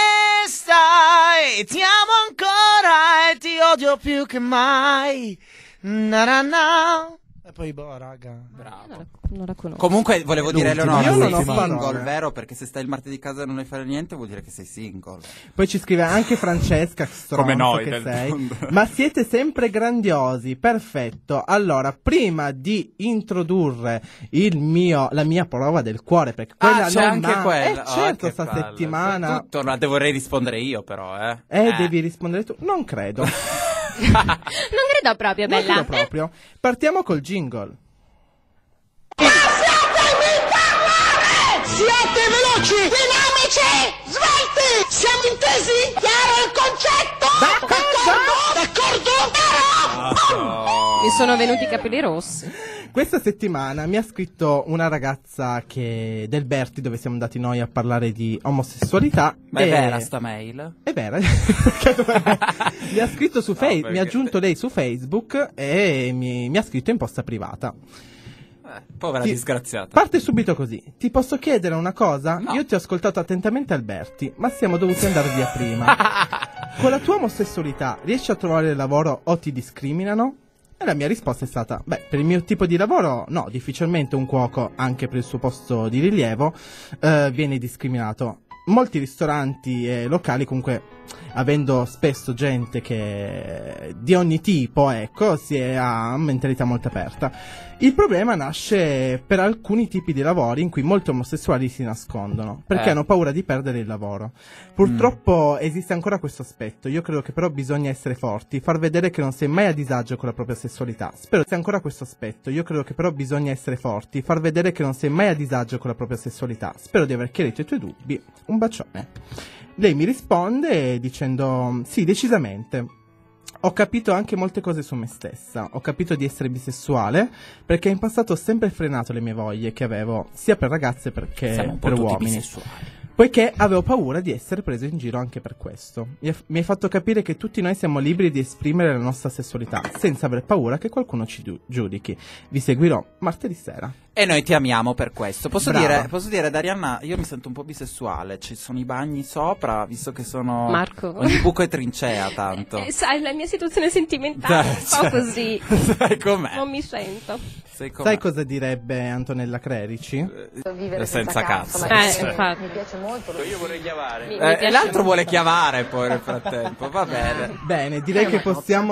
stai? Ti amo ancora e ti odio più che mai. Na na na. E poi boh, raga. Bravo. Non la conosco. Comunque volevo dire L'ultima, Eleonora, io sei non ho single, parole. vero? Perché se stai il martedì a casa e non ne fare niente vuol dire che sei single. Poi ci scrive anche Francesca, che stronzo Come noi, che del sei. mondo. Ma siete sempre grandiosi, perfetto. Allora, prima di introdurre il mio, la mia prova del cuore, perché quella Ah, c'è non anche manca. quella. Eh, certo, Oh, che sta palle. settimana. Tutto la dovrei rispondere io però, eh. Eh, devi rispondere tu. Non credo. Non credo proprio, Non bella. credo proprio. Partiamo col jingle. Siate veloci, dinamici, svelti! Siamo intesi? Chiaro il concetto? D'accordo? D'accordo? Chiaro? Mi sono venuti i capelli rossi. Questa settimana mi ha scritto una ragazza che del Berti, dove siamo andati noi a parlare di omosessualità. Ma è e... vera sta mail? È vera. Mi ha scritto su Facebook, perché... mi ha aggiunto lei su Facebook e mi, mi ha scritto in posta privata. Eh, povera Ti... disgraziata. Parte subito così. Ti posso chiedere una cosa? No. Io ti ho ascoltato attentamente, Alberti, ma siamo dovuti andare via prima. Con la tua omosessualità riesci a trovare lavoro o ti discriminano? E la mia risposta è stata, beh, per il mio tipo di lavoro no, difficilmente un cuoco, anche per il suo posto di rilievo, eh, viene discriminato. Molti ristoranti e locali, comunque, avendo spesso gente che di ogni tipo, ecco, si è a mentalità molto aperta. Il problema nasce per alcuni tipi di lavori in cui molti omosessuali si nascondono, perché Eh. hanno paura di perdere il lavoro. Purtroppo mm. esiste ancora questo aspetto. Io credo che però bisogna essere forti, far vedere che non sei mai a disagio con la propria sessualità. Spero sia ancora questo aspetto. Io credo che però bisogna essere forti, far vedere che non sei mai a disagio con la propria sessualità. Spero di aver chiarito i tuoi dubbi. Un bacione. Lei mi risponde dicendo: sì, decisamente. Ho capito anche molte cose su me stessa. Ho capito di essere bisessuale perché in passato ho sempre frenato le mie voglie che avevo, sia per ragazze che Siamo un po' per tutti uomini. bisessuali. Poiché avevo paura di essere preso in giro anche per questo. Mi, ha- mi hai fatto capire che tutti noi siamo liberi di esprimere la nostra sessualità, senza aver paura che qualcuno ci giu- giudichi. Vi seguirò martedì sera. E noi ti amiamo per questo. Posso Brava. dire, posso dire, Darianna, io mi sento un po' bisessuale. Ci sono i bagni sopra, visto che sono... Marco. Ogni buco è trincea, tanto. Eh, sai, la mia situazione sentimentale è un po' Cioè, così. Sai com'è? Non mi sento. Sai com'è? Sai cosa direbbe Antonella Clerici? Vivere senza cazzo. ma Eh, mi- infatti. mi piace molto. Io vorrei chiamare. Mi- mi Eh, e piace l'altro molto. vuole chiamare poi nel frattempo, va bene. Bene, direi che possiamo...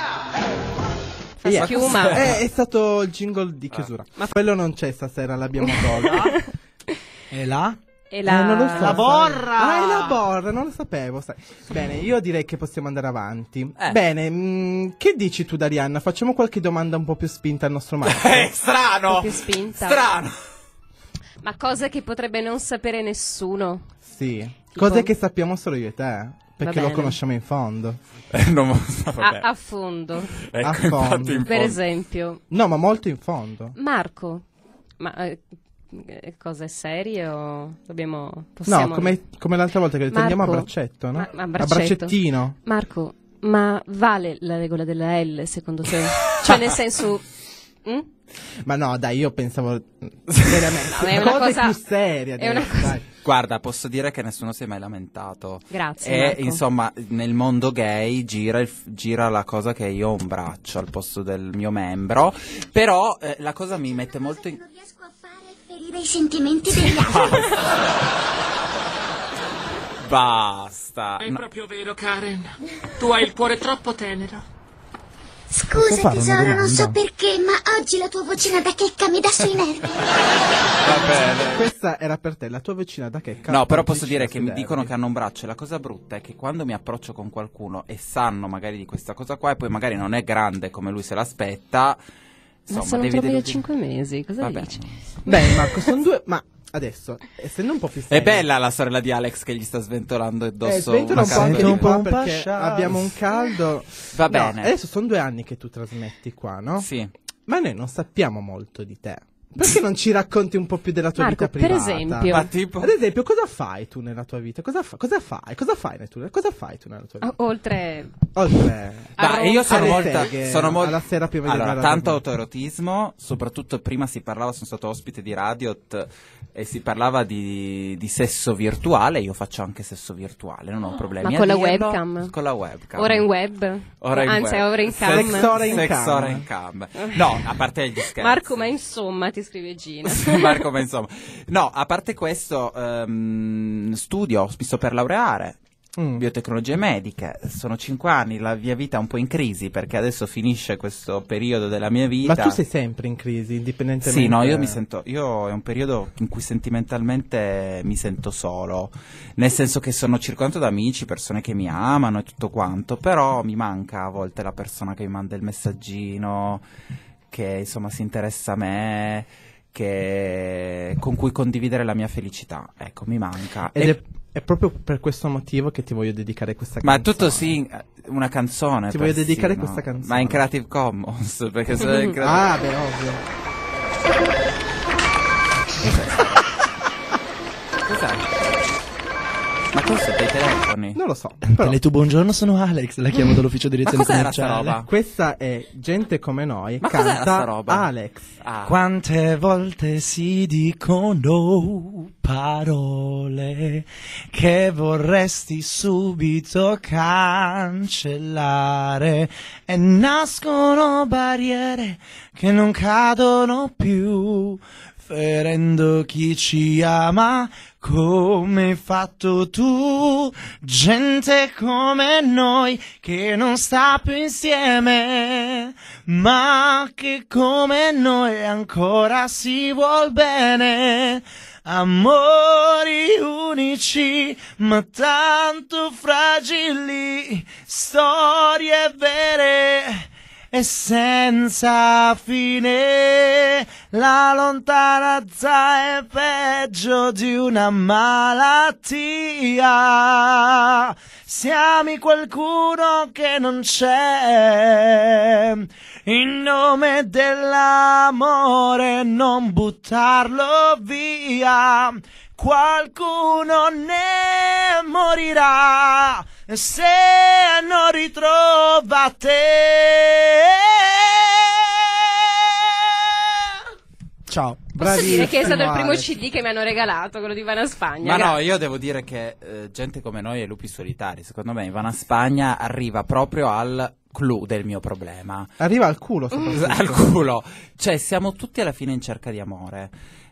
Fa Yeah. schiuma. Eh, è stato il jingle di chiusura. Ma quello non c'è stasera, l'abbiamo tolto. E là? E la... Eh, non lo so, La sai. borra! Ah, è la borra, non lo sapevo. Sai. Bene, io direi che possiamo andare avanti. Eh. Bene, mh, che dici tu, Darianna? Facciamo qualche domanda un po' più spinta al nostro Marco. Eh, strano! Un po' più spinta. Strano! Ma cose che potrebbe non sapere nessuno. Sì. Tipo? Cose che sappiamo solo io e te. Perché Va lo bene. conosciamo in fondo. Eh, non lo so, vabbè. A, a fondo. Ecco, a infatti, fondo. in Per fondo. esempio. No, ma molto in fondo. Marco. Ma eh, eh, cose serie o dobbiamo... Possiamo... No, come, come l'altra volta che ho detto Marco, andiamo a braccetto, no? ma- ma A braccetto. braccettino. Marco, ma vale la regola della L secondo te? Cioè nel senso... mm? Ma no, dai, io pensavo veramente No, è una cose cosa- più serie è una adesso, cosa- dai. Guarda, posso dire che nessuno si è mai lamentato. Grazie, E Marco. insomma, nel mondo gay gira, il- gira la cosa che io ho un braccio al posto del mio membro. Però eh, la cosa mi mette molto in... Non riesco a fare è ferire i sentimenti degli altri. Basta. È No. proprio vero, Karen. Tu hai il cuore troppo tenero. Scusa fare una tesoro, non so domanda? perché, ma oggi la tua vocina da checca mi dà sui nervi. Va bene. Questa era per te, la tua vicina da che No, però oggi posso ci dire dà che sui mi nervi. dicono che hanno un braccio e la cosa brutta è che quando mi approccio con qualcuno e sanno magari di questa cosa qua e poi magari non è grande come lui se l'aspetta, insomma, Ma sono devi tra me e delude- cinque mesi, cosa Vabbè. dici? Bene, Marco, sono due... Ma adesso, essendo un po' più È serio... bella la sorella di Alex che gli sta sventolando Eh, addosso sventola una un po' anche carta di di- qua un po' perché pasciato. abbiamo un caldo. Va No, bene. adesso sono due anni che tu trasmetti qua, no? Sì. Ma noi non sappiamo molto di te. Perché non ci racconti un po' più della tua Marco, vita privata? per esempio. Ma tipo... Ad esempio, cosa fai tu nella tua vita? Cosa, fa- cosa fai? Cosa fai, nel tuo- cosa fai tu nella tua vita? O- oltre... Oltre Ma a io sono alle molta, seghe, sono mol- alla sera prima di allora, andare a tanto dormire. autoerotismo, soprattutto prima si parlava, sono stato ospite di Radiot e si parlava di, di sesso virtuale, io faccio anche sesso virtuale, non ho problemi Ma a con la dirlo. webcam? Con la webcam. Ora in web? Ora in Anzi, web. ora in cam. Sex ora in Sex cam. ora in cam. No, a parte gli scherzi. Marco, ma insomma, ti scrive Gina. Marco, ma insomma. No, a parte questo, ehm, studio, mi sto per laureare. Mm. Biotecnologie mediche, sono cinque anni, la mia vita è un po' in crisi perché adesso finisce questo periodo della mia vita. Ma tu sei sempre in crisi, indipendentemente... Sì, no, io mi sento, io è un periodo in cui sentimentalmente mi sento solo, nel senso che sono circondato da amici, persone che mi amano e tutto quanto, però mi manca a volte la persona che mi manda il messaggino, che insomma si interessa a me, che, con cui condividere la mia felicità. Ecco, mi manca. Ed E- è, è proprio per questo motivo che ti voglio dedicare questa Ma canzone. tutto sì, una canzone. Ti voglio persino. dedicare questa canzone. Ma in Creative Commons, perché se in Creative- Ah, beh, ovvio. Cos'è? Ma cosa dei telefoni? Non lo so. Però... Teletu, buongiorno, sono Alex, la chiamo dall'ufficio direzione cos'era commerciale. sta roba? Questa è Gente come noi. Ma cos'era sta Canta roba? Alex. Ah. Quante volte si dicono parole che vorresti subito cancellare e nascono barriere che non cadono più, ferendo chi ci ama come hai fatto tu. Gente come noi che non sta più insieme, ma che come noi ancora si vuol bene. Amori unici ma tanto fragili, storie vere e senza fine. La lontananza è peggio di una malattia. Se ami qualcuno che non c'è, in nome dell'amore non buttarlo via. Qualcuno ne morirà se non ritrova te. Ciao. Posso dire che è stato il primo Alex. C D che mi hanno regalato, quello di Ivana Spagna. Ma no, grazie. io devo dire che eh, Gente come noi e Lupi Solitari, secondo me Ivana Spagna arriva proprio al clou del mio problema. Arriva al culo soprattutto. Al culo. Cioè, siamo tutti alla fine in cerca di amore.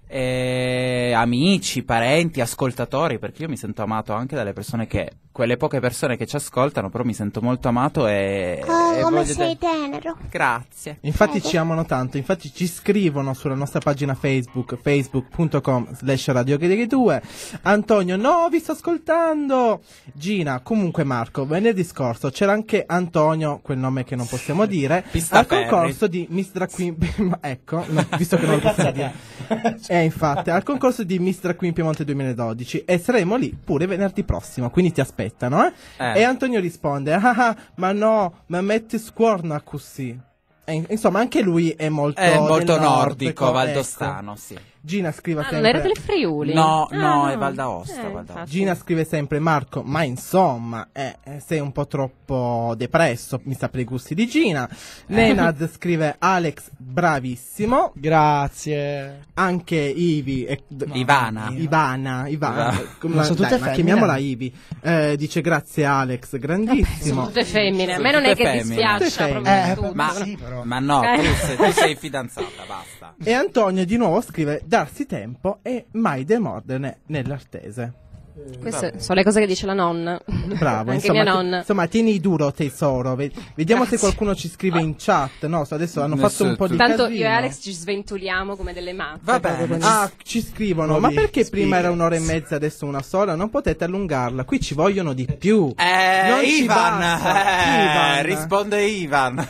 E amici, parenti, ascoltatori, perché io mi sento amato anche dalle persone che, quelle poche persone che ci ascoltano, però mi sento molto amato e, Oh, e come voglio sei de- tenero. Grazie. Infatti ci amano tanto, infatti ci scrivono sulla nostra pagina Facebook, facebook punto com slash radio due. Antonio, no, vi sto ascoltando. Gina, comunque Marco, venerdì scorso c'era anche Antonio, quel nome che non possiamo dire, Pista al Ferri. concorso di Miss Drag Queen. Ma ecco, no, visto che non lo possiamo dire. Eh, infatti, al concorso di Miss Drag Queen Piemonte duemiladodici e saremo lì pure venerdì prossimo, quindi ti aspettano, eh? Eh. E Antonio risponde, ah, ah, ma no, ma metti scuorna così. E, insomma, anche lui è molto È molto del nord, nordico, ecco, valdostano, ecco. sì. Gina scrive Ah, non sempre era del Friuli? No, Ah, no, è Val d'Aosta, Eh, Val d'Aosta. infatti. Gina scrive sempre Marco, ma insomma, eh, eh, sei un po' troppo depresso, mi sa per i gusti di Gina. Nenad scrive Alex, bravissimo. Grazie. Anche Ivi, e- d- Ivana. Ivana, Ivana, Ivana. come- Ma sono tutte dai, ma femmine? chiamiamola Ivi. Eh, dice grazie Alex, grandissimo. Sono tutte femmine, a Sono me non è tutte che femmine. dispiaccia Tutte proprio femmine. tutto. Eh, Ma, sì, però. ma no, Eh. tu sei, tu sei fidanzata, basta. E Antonio di nuovo scrive darsi tempo e mai demorderne nell'artese. Queste sono le cose che dice la nonna. Bravo, Anche insomma, mia ti- nonna. insomma, tieni duro tesoro. Ve- Vediamo Grazie. se qualcuno ci scrive in chat. No, adesso hanno Nessuno- fatto un po' di Tanto casino. io e Alex ci sventuliamo come delle matte. Va proprio bene. con- Ah, ci scrivono, Nuovi ma perché prima speaker. era un'ora e mezza, adesso una sola? Non potete allungarla, qui ci vogliono di più. Eh, Non ci Ivan, basta. eh, Ivan. risponde Ivan.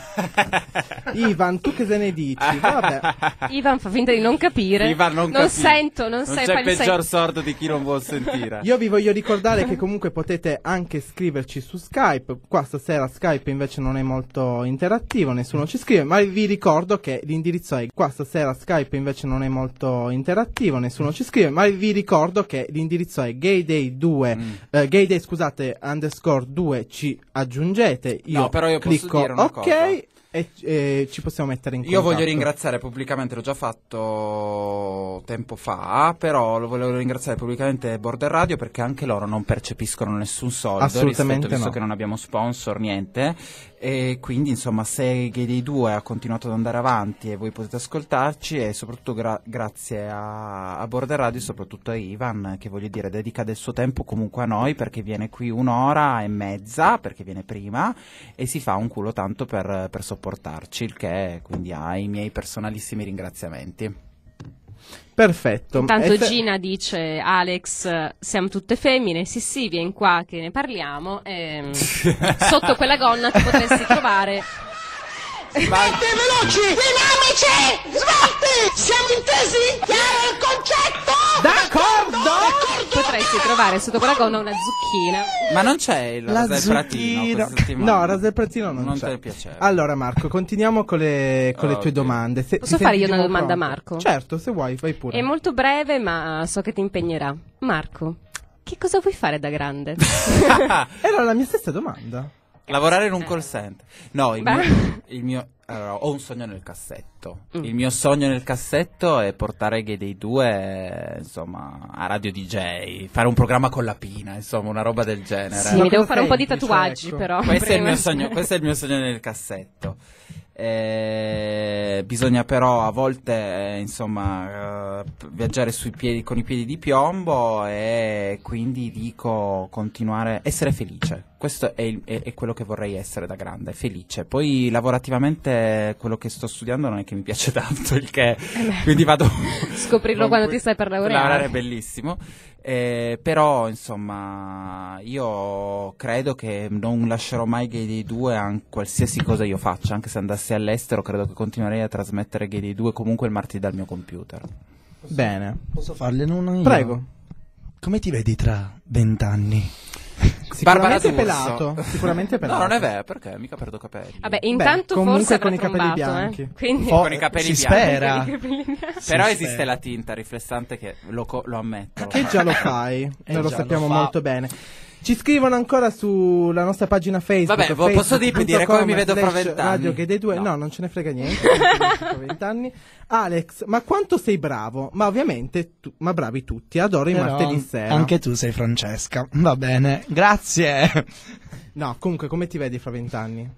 Ivan, tu che se ne dici? Vabbè. Ivan fa finta di non capire. Ivan non capisce. sento, non, Non sai c'è fare il peggior sen- sordo di chi non vuol sentire. Io vi voglio ricordare che comunque potete anche scriverci su Skype. Qua stasera Skype invece non è molto interattivo, nessuno ci scrive, ma vi ricordo che l'indirizzo è qua stasera Skype invece non è molto interattivo, nessuno ci scrive, ma vi ricordo che l'indirizzo è gayday due, Mm. eh, gayday scusate, underscore due, ci aggiungete, io, No, però io posso clicco dire una ok cosa. e eh, ci possiamo mettere in Io contatto. voglio ringraziare pubblicamente, l'ho già fatto tempo fa, però lo volevo ringraziare pubblicamente Border Radio perché anche loro non percepiscono nessun soldo, Assolutamente rispetto, visto no. che non abbiamo sponsor, niente, e quindi insomma se Gay Day due ha continuato ad andare avanti e voi potete ascoltarci e soprattutto gra- grazie a, a Border Radio e soprattutto a Ivan che voglio dire dedica del suo tempo comunque a noi perché viene qui un'ora e mezza, perché viene prima e si fa un culo tanto per, per sopportarci, il che quindi ha i miei personalissimi ringraziamenti. Perfetto. Intanto E se- Gina dice Alex, siamo tutte femmine, sì sì, vieni qua che ne parliamo. E, sotto quella gonna ti potresti trovare Svelte, veloci, dinamici, svelte! Siamo intesi? Chiaro il concetto? D'accordo! D'accordo! Potresti trovare sotto quella gonna una zucchina. Ma non c'è il La Rasel Pratino zucchina. questa settimana? No, Rasel Pratino non, Non c'è. te piaceva. Allora Marco, continuiamo con le, con le tue Ok. domande. Se- Posso ti fare io senti una di nuovo domanda a pronto? Marco? Certo, se vuoi, vai pure. È molto breve, ma so che ti impegnerà. Marco, che cosa vuoi fare da grande? Era la mia stessa domanda. Lavorare in un call center. No, il Beh. mio, il mio allora, ho un sogno nel cassetto. Mm. Il mio sogno nel cassetto è portare Gay Day due, insomma, a Radio D J, fare un programma con la Pina, insomma, una roba del genere. Sì, Ma mi devo cosa fare un po' di semplice, tatuaggi, ecco. però. Questo è, il prima. mio sogno, questo è il mio sogno nel cassetto. Eh, bisogna però a volte eh, insomma eh, viaggiare sui piedi, con i piedi di piombo, e quindi dico continuare, essere felice. Questo è, il- è- è quello che vorrei essere da grande, felice. Poi lavorativamente quello che sto studiando non è che mi piace tanto, il che quindi vado Scoprirlo quando ti stai per laureare. Lavorare è bellissimo. Eh, però insomma io credo che non lascerò mai Gay Day due a qualsiasi cosa io faccia, anche se andassi all'estero credo che continuerei a trasmettere Gay Day due comunque il martedì dal mio computer. Bene. Posso fargliene una io? Prego. Come ti vedi tra vent'anni? Sicuramente Barbara pelato. D'Urso. Sicuramente pelato. No, non è vero, perché mica perdo capelli. Vabbè, intanto Beh, comunque forse avrà con i capelli trombato, bianchi. Eh? Quindi... Fo- Con i capelli si bianchi. spera. Con i capelli bianchi. Però Si esiste spera. la tinta riflessante che lo, co- lo ammetto. Che già lo fai, Eh, noi lo già sappiamo lo fa. molto bene. Ci scrivono ancora sulla nostra pagina Facebook. Vabbè, vo- posso facebook di- dire punto com come mi vedo fra slash vent'anni? Radio Gay Day due. No. No. non ce ne frega niente. Fra vent'anni. Alex, ma quanto sei bravo? Ma ovviamente, tu- ma bravi tutti. Adoro i Però martedì sera. Anche tu sei Francesca. Va bene, grazie. No, comunque, come ti vedi fra vent'anni?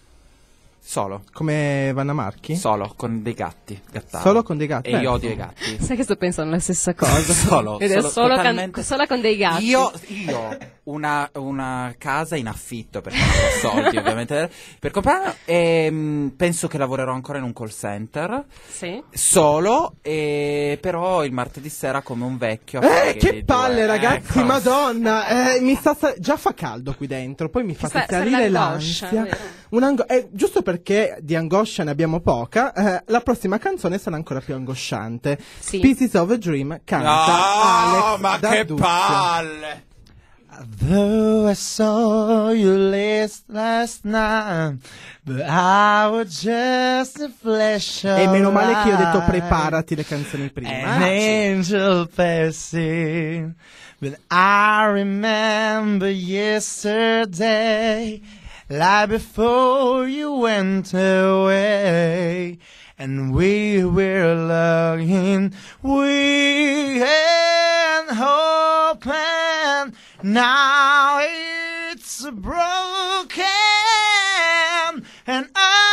Solo. Come Vanna Marchi? Solo, con dei gatti. Gattaro. Solo con dei gatti? E Beh. io odio i gatti. Sai che sto pensando la stessa cosa. Solo, Ed è solo, solo, can- totalmente- sola con dei gatti. Io, io una, una casa in affitto, perché non ho soldi ovviamente, per comprarla, e mh, penso che lavorerò ancora in un call center, Sì. solo, e però il martedì sera come un vecchio. a fare Eh, che dei palle, due. ragazzi, Ecco. madonna. Eh, mi sta sa- già fa caldo qui dentro, poi mi fate sta- sta salire l'angoscia, l'ansia. vero? Un'ango- eh, giusto perché di angoscia ne abbiamo poca, eh, la prossima canzone sarà ancora più angosciante. Sì. Pieces of a Dream canta No, Alex ma che D'Aduzio. palle! Though I saw you last last night, but I was just a flash of E meno male che io ho detto light. preparati le canzoni prima. An eh. angel passing, but I remember yesterday, like before you went away, and we were longing, we had hope, and now it's broken, and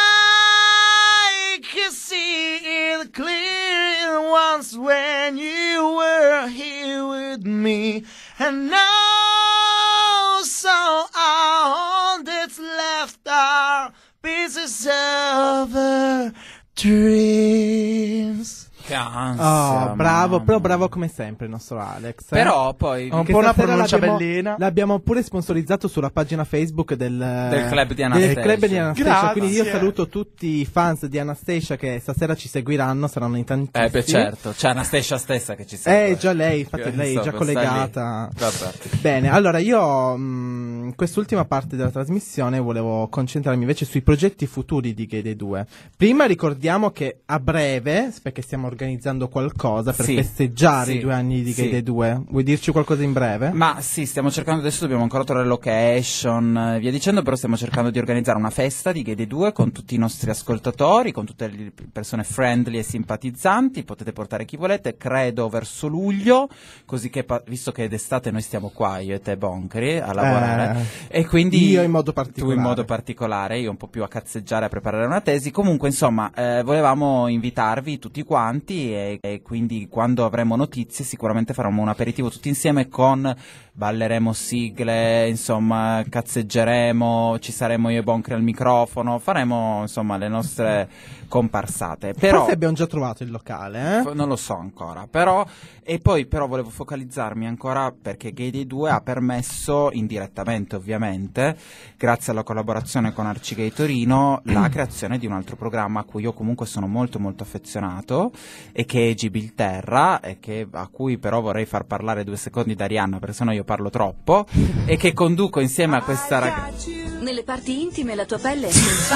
I can see it clear once when you were here with me, and now so all that's left are pieces of our dreams. Che ansia, Oh, bravo, mamma. però bravo come sempre il nostro Alex. eh. Però poi Un Che po' una stasera pronuncia l'abbiamo- bellina. L'abbiamo pure sponsorizzato sulla pagina Facebook del, Del club di del Anastasia. club di Anastasia. Grazie. Quindi io saluto tutti i fans di Anastasia che stasera ci seguiranno, saranno in tantissimi. Eh beh certo, c'è Anastasia stessa che ci segue. Eh già lei, infatti lei è già Insomma, sta collegata. lì. Vabbè. Bene, allora io mh, in quest'ultima parte della trasmissione volevo concentrarmi invece sui progetti futuri di Gay Day due. Prima ricordiamo che a breve, perché stiamo organizzando qualcosa per Sì, festeggiare sì, i due anni di Gay sì. Day due. Vuoi dirci qualcosa in breve? Ma sì, stiamo cercando, adesso dobbiamo ancora trovare location e via dicendo, però stiamo cercando di organizzare una festa di Gay Day due con tutti i nostri ascoltatori, con tutte le persone friendly e simpatizzanti. Potete portare chi volete, credo verso luglio, così che pa- visto che d'estate noi stiamo qua, io e te Boncri, a lavorare, Eh, e quindi io in modo tu particolare. in modo particolare, io un po' più a cazzeggiare, a preparare una tesi. Comunque insomma eh, volevamo invitarvi tutti quanti e, e quindi quando avremo notizie sicuramente faremo un aperitivo tutti insieme, con balleremo sigle, insomma cazzeggeremo, ci saremo io e Boncri al microfono, faremo insomma le nostre comparsate. Però Forse abbiamo già trovato il locale, eh? non lo so ancora, però e poi però volevo focalizzarmi ancora perché Gay Day due ha permesso indirettamente recentemente ovviamente, grazie alla collaborazione con Arcigay Torino, la creazione di un altro programma a cui io comunque sono molto molto affezionato e che è Gibilterra, e che, a cui però vorrei far parlare due secondi da Arianna perché sennò io parlo troppo, e che conduco insieme a questa ragazza. Nelle parti intime la tua pelle è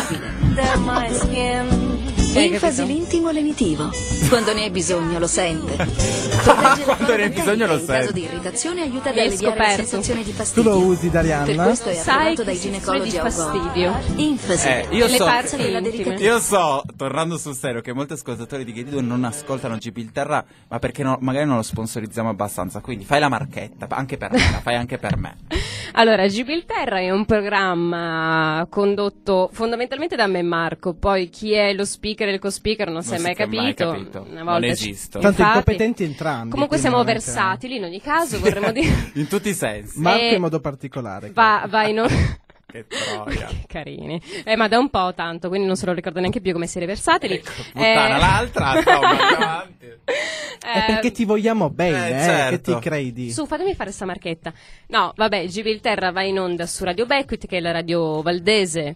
sensibile. Enfasi l'intimo lenitivo. Quando ne hai bisogno lo sente. Quando ne hai bisogno lo in caso sente. di irritazione aiuta ad L'hai alleviare la scoperto. sensazione di Tu fastidio. lo usi, Per Darianna? questo è Sai approvato che dai sensazione ginecologi di a fastidio. Enfasi. Eh, io Le so, parti della intime. delicatezza. io so, tornando sul serio, che molti ascoltatori di Gay due non ascoltano Gibilterra, ma perché no- magari non lo sponsorizziamo abbastanza, quindi fai la marchetta, anche per me, la fai anche per me. Allora, Gibilterra è un programma condotto fondamentalmente da me e Marco, poi chi è lo speaker e il co-speaker non si è Non mai siete mai capito. capito. Una Non volta ci- esisto. Tanto Infatti- incompetenti entrambi. Comunque quindi siamo non è che- versatili in ogni caso, vorremmo dire. In tutti i sensi. Marco Eh, in modo particolare. Va, va in or- Che troia. Che carini. Eh, ma da un po' tanto, quindi non se lo ricordo neanche più come essere versatili. Ecco, puttana, Eh, l'altra, insomma, andiamo avanti. È eh, perché ti vogliamo bene, eh, eh, certo. che ti credi. Su, fatemi fare sta marchetta. No, vabbè, Gibilterra va in onda su Radio Becquit, che è la radio valdese,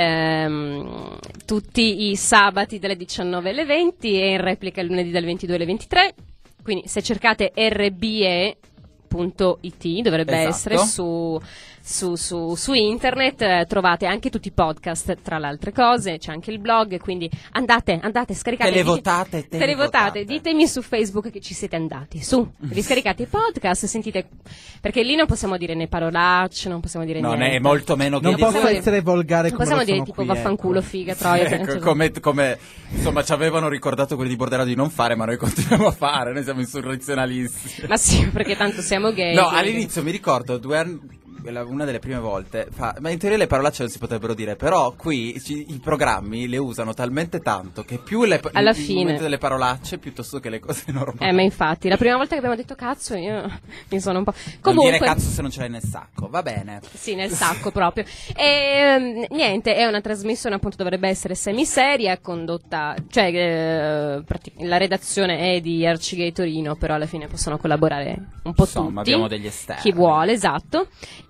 ehm, tutti i sabati dalle diciannove alle venti e in replica il lunedì dalle ventidue alle ventitré. Quindi se cercate R B E punto it dovrebbe Esatto. essere su, su, su, su internet, eh, trovate anche tutti i podcast, tra le altre cose, c'è anche il blog, quindi andate, andate, scaricate. Televotate, dite- televotate. televotate, ditemi su Facebook che ci siete andati, su, vi scaricate i podcast, sentite, perché lì non possiamo dire né parolacce, non possiamo dire Non niente. è molto meno Gay Non di posso due. essere volgare Non come possiamo lo dire sono tipo qui, vaffanculo, ecco. figa, troia. Ecco, cioè- come, come insomma ci avevano ricordato quelli di Bordello di non fare, ma noi continuiamo a fare, noi siamo insurrezionalisti. Ma sì, perché tanto siamo gay. No, quindi- all'inizio mi ricordo due anni, la- una delle prime volte, fa, ma in teoria le parolacce non si potrebbero dire, però qui ci- i programmi le usano talmente tanto che più le, Alla il, il fine. momento delle parolacce piuttosto che le cose normali. Eh, ma infatti, la prima volta che abbiamo detto cazzo io mi sono un po'... Non Comunque... dire cazzo se non ce l'hai nel sacco, va bene. Sì, nel sacco proprio. E ehm, niente, è una trasmissione, appunto, dovrebbe essere semiseria, condotta, cioè eh, prati- la redazione è di Arcigay Torino, però alla fine possono collaborare un po' Insomma, tutti. abbiamo degli esterni. Chi vuole, esatto.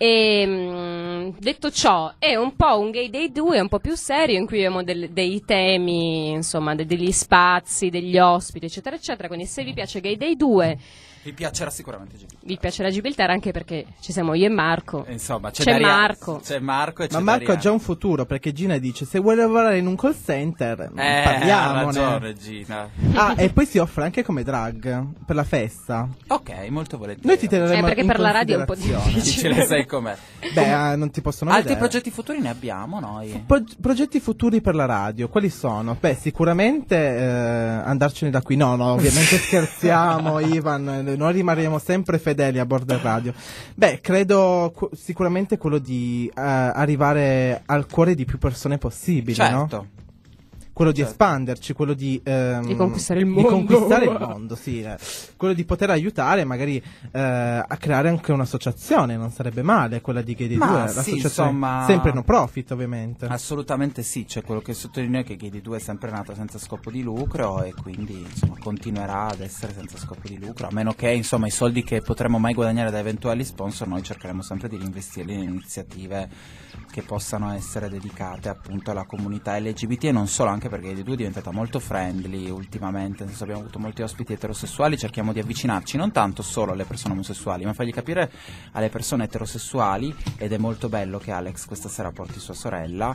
E mh, detto ciò, è un po' un Gay Day due, un po' più serio, in cui abbiamo del- dei temi, insomma, de- degli spazi, degli ospiti, eccetera, eccetera. Quindi se vi piace Gay Day due, Vi piacerà sicuramente Gibilterra. vi piacerà Gibilterra, anche perché ci siamo io e Marco. E Insomma, c'è, C'è Daria- Marco. C'è Marco e c'è Ma Marco ha Daria. già un futuro, perché Gina dice se vuoi lavorare in un call center, Eh, ha parliamone. ragione Gina. Ah, e poi si offre anche come drag per la festa. Ok, molto volentieri. Noi ti terremo Eh, perché in per la radio è un po' considerazione. Difficile, sai com'è. Beh, ah, non ti possono Altri vedere. progetti futuri ne abbiamo noi. Pro- progetti futuri per la radio, quali sono? Beh, sicuramente eh, andarcene da qui. No, no, ovviamente scherziamo, Ivan. eh, Noi rimarremo sempre fedeli a Border Radio. Beh, credo cu- sicuramente quello di eh, arrivare al cuore di più persone possibile, no? Certo. Quello di Certo. espanderci, quello di, ehm, Di conquistare il di mondo. conquistare il mondo, sì, eh. Quello di poter aiutare magari eh, a creare anche un'associazione, non sarebbe male quella di Gay Day Ma due, sì, l'associazione insomma- sempre no profit ovviamente. Assolutamente sì, c'è quello che sottolineo è che Gay Day due è sempre nato senza scopo di lucro e quindi insomma continuerà ad essere senza scopo di lucro, a meno che insomma i soldi che potremo mai guadagnare da eventuali sponsor noi cercheremo sempre di reinvestirli in iniziative che possano essere dedicate appunto alla comunità L G B T e non solo, anche perché Gay Day due è diventata molto friendly ultimamente, nel senso abbiamo avuto molti ospiti eterosessuali, cerchiamo di avvicinarci non tanto solo alle persone omosessuali ma fargli capire alle persone eterosessuali, ed è molto bello che Alex questa sera porti sua sorella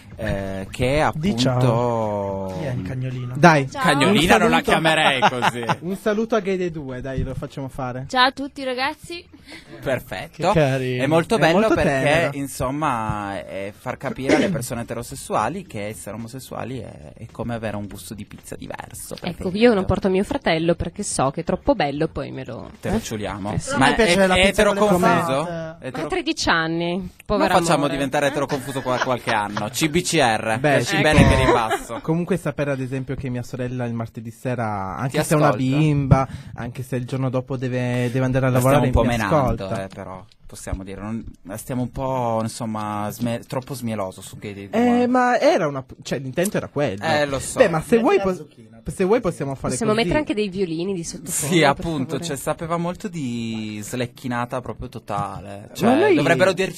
eh, che Di appunto ciao. Chi è il cagnolino? Dai, Cagnolina un non la saluto- chiamerei così. Un saluto a Gay Day due, dai, lo facciamo fare. Ciao a tutti ragazzi. Perfetto, Che carino. è molto È bello molto perché tenero. insomma è far capire alle persone eterosessuali che essere omosessuali è, è come avere un gusto di pizza diverso. Ecco, preferito. io non porto mio fratello perché so che è troppo bello e poi me lo... Te lo ciuliamo. Eh sì. Ma A me piace è, la è pizza con le eteroconfuso? patate. Etero- Ma ha tredici anni, Non povero facciamo amore. diventare eteroconfuso qua qualche anno. C B C R, Beh, piaci ecco. bene per il basso. Comunque sapere ad esempio che mia sorella il martedì sera, anche Ti se è una ascolta? bimba, anche se il giorno dopo deve, deve andare a La lavorare, stiamo un po' mi menando, ascolta. eh, però possiamo dire, non- la stiamo un po' insomma sme- troppo smieloso su Gay Day due. Eh, ma era una, cioè l'intento era quello. Eh, lo so. Beh, ma se Metti vuoi, la po- zucchina. se vuoi possiamo fare Possiamo così. mettere anche dei violini di sottofondo. Sì, per appunto, favore. cioè sapeva molto di slecchinata proprio totale. Cioè, Ma noi- dovrebbero dirceli loro,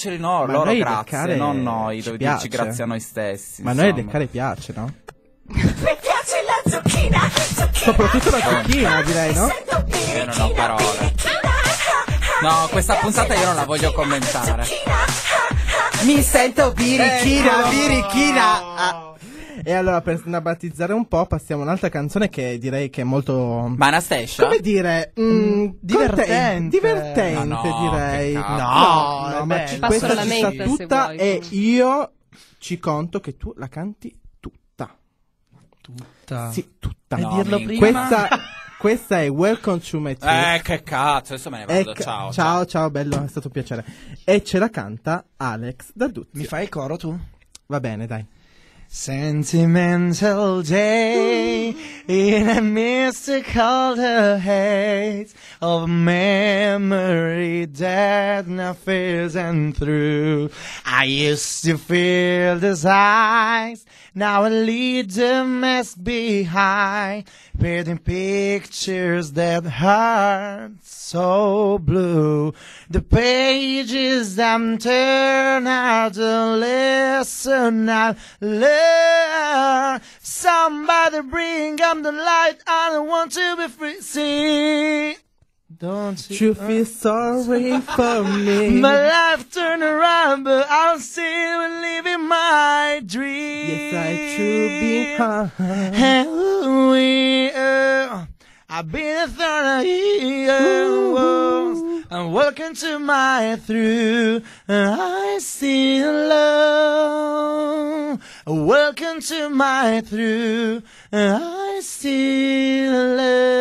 loro, Ma loro noi grazie, leccare non noi, ci devo piace. dirci grazie a noi stessi. Ma a insomma. noi leccare piace, no? Mi piace la zucchina, Soprattutto la zucchina, direi, no? Io non ho parole. No, questa puntata io non la voglio commentare. Mi sento birichina, Ecco. birichina. Ah. E allora, per snabbatizzare un po', passiamo a un'altra canzone che direi che è molto... Ma Anastasia? Come dire... Mm, divertente. Divertente, No, no, direi. che cazzo. No, no, è ma bello. ci- Passo questa la ci sta mente, se tutta vuoi. e io ci conto che tu la canti tutta. Tutta. Sì, tutta. Puoi No, dirlo minchia. prima? Questa, questa è Welcome to My Truth. Eh, che cazzo, adesso me ne vado, E ca- ciao. ciao, ciao, bello, è stato un piacere. E ce la canta Alex Darduzzi. Mi fai il coro tu? Va bene, dai. Sentimental day in a mystical haze of memory that now fades and through. I used to feel desires, now I lead the mess behind, painting pictures that hurt so blue. The pages I'm turn out to listen and learn. Somebody bring up the light, I don't want to be free. See, don't you, You feel sorry for me. my life turned around, but I'm still living my dream. Yes, I should be high. And we, uh, I've been through years, and welcome to my through, and I still love. Welcome to my through, and I still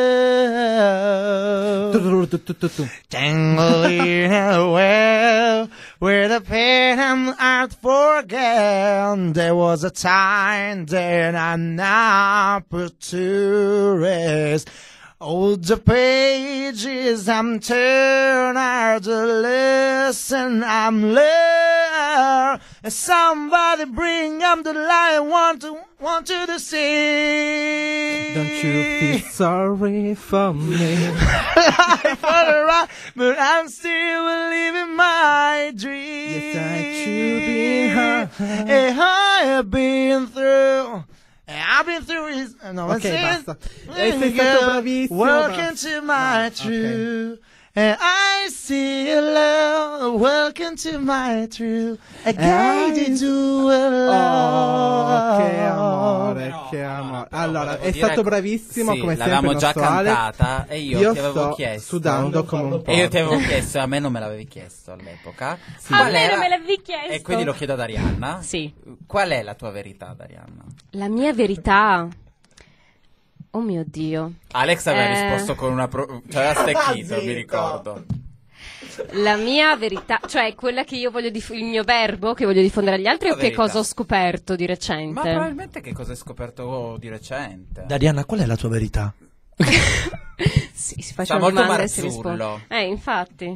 love. Tangled in a well, where the pain and art forget. There was a time that I now put to rest. Oh, the pages I'm turning out to listen, I'm there. Somebody bring up the light, want to, want you to see. Don't you feel sorry for me? I fall around, but I'm still living my dream. Yes, I should be high. And I have been through. I've been through it. No, Ok, that's basta. it. E sei stato bravissimo. Welcome basta. to my No, truth. And I still love. Welcome to my truth. A guy I- to do a Oh, che love. amore, No, che no, amore. no, però Allora, volevo è dire- stato bravissimo sì, come sempre l'avevamo il già nostro Alex. cantata e io, Io ti avevo sto chiesto sudando come un po'. E io ti avevo chiesto, a me non me l'avevi chiesto all'epoca. A Qual me era- non me l'avevi chiesto. E quindi lo chiedo ad Arianna. Sì. Qual è la tua verità, Arianna? La mia verità. Oh mio Dio. Alex aveva Eh. risposto con una pro... cioè aveva stecchito, mi ricordo. La mia verità, cioè quella che io voglio diff- il mio verbo che voglio diffondere agli altri La o che verità. cosa ho scoperto di recente? Ma probabilmente che cosa hai scoperto di recente? Darianna, qual è la tua verità? Sì, si faccia Sta molto domande e si Marzullo. risponde. Eh, infatti.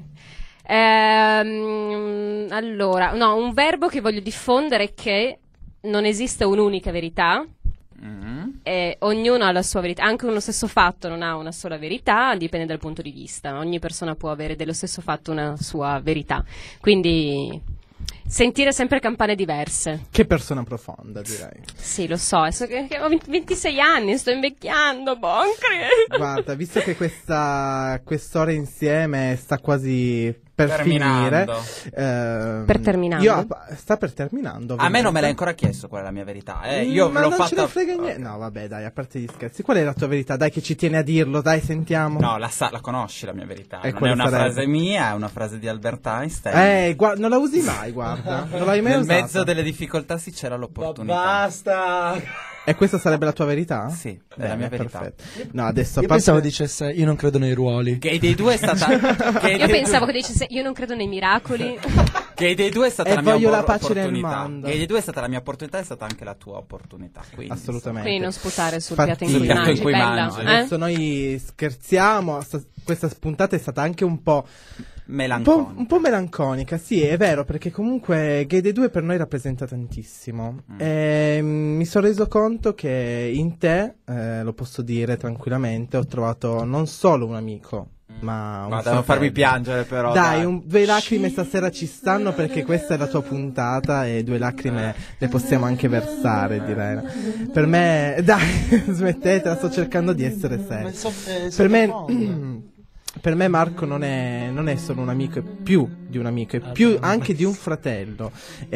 Ehm, allora, no, un verbo che voglio diffondere è che non esiste un'unica verità. Mm. E ognuno ha la sua verità, anche uno stesso fatto non ha una sola verità, dipende dal punto di vista. Ogni persona può avere dello stesso fatto una sua verità. Quindi sentire sempre campane diverse. Che persona profonda, direi. Sì, lo so, adesso che, che ho ventisei anni, sto invecchiando, boncri. Guarda, visto che questa quest'ora insieme sta quasi per Terminando. finire, ehm, Per terminando? io- sta per terminando. A me non me l'hai ovviamente. ancora chiesto qual è la mia verità. Eh, io Ma l'ho non fatta. ce ne frega niente. No, vabbè, dai, a parte gli scherzi. Qual è la tua verità? Dai, che ci tieni a dirlo, dai, sentiamo. No, la, sa- la conosci la mia verità. E Non è quale una sarebbe? frase mia, è una frase di Albert Einstein. Eh, gua- non la usi mai, guarda. Non l'hai mai Nel usata. mezzo delle difficoltà si c'era l'opportunità. Basta. E questa sarebbe la tua verità? Sì, è Bene, la mia verità. perfetto. No, adesso Io a parte- pensavo dicesse io non credo nei ruoli. Che dei due è stata. che Io dei pensavo due... che dicesse io non credo nei miracoli. Che dei due è stata E la mia voglio la opor- pace nel opportunità. mondo. Che dei due è stata la mia opportunità, è stata anche la tua opportunità. Quindi, Assolutamente. Quindi non sputare sul Infatti- piatto in cui Sul piatto in mangi, cui bella. mangi. eh? Adesso noi scherziamo, sta- questa puntata è stata anche un po', un Melanconica. po', un po' melanconica, sì, è vero, perché comunque Gay Day due per noi rappresenta tantissimo. Mm. E, mm, mi sono reso conto che in te, eh, lo posso dire tranquillamente, ho trovato non solo un amico, Ma, ma devono farmi piangere però. Dai, dai. Un, due lacrime stasera ci stanno perché questa è la tua puntata e due lacrime le possiamo anche versare, direi. Per me, dai, smettetela, sto cercando di essere serio. Per me... Per me Marco non è, non è solo un amico, è più di un amico, è più anche di un fratello.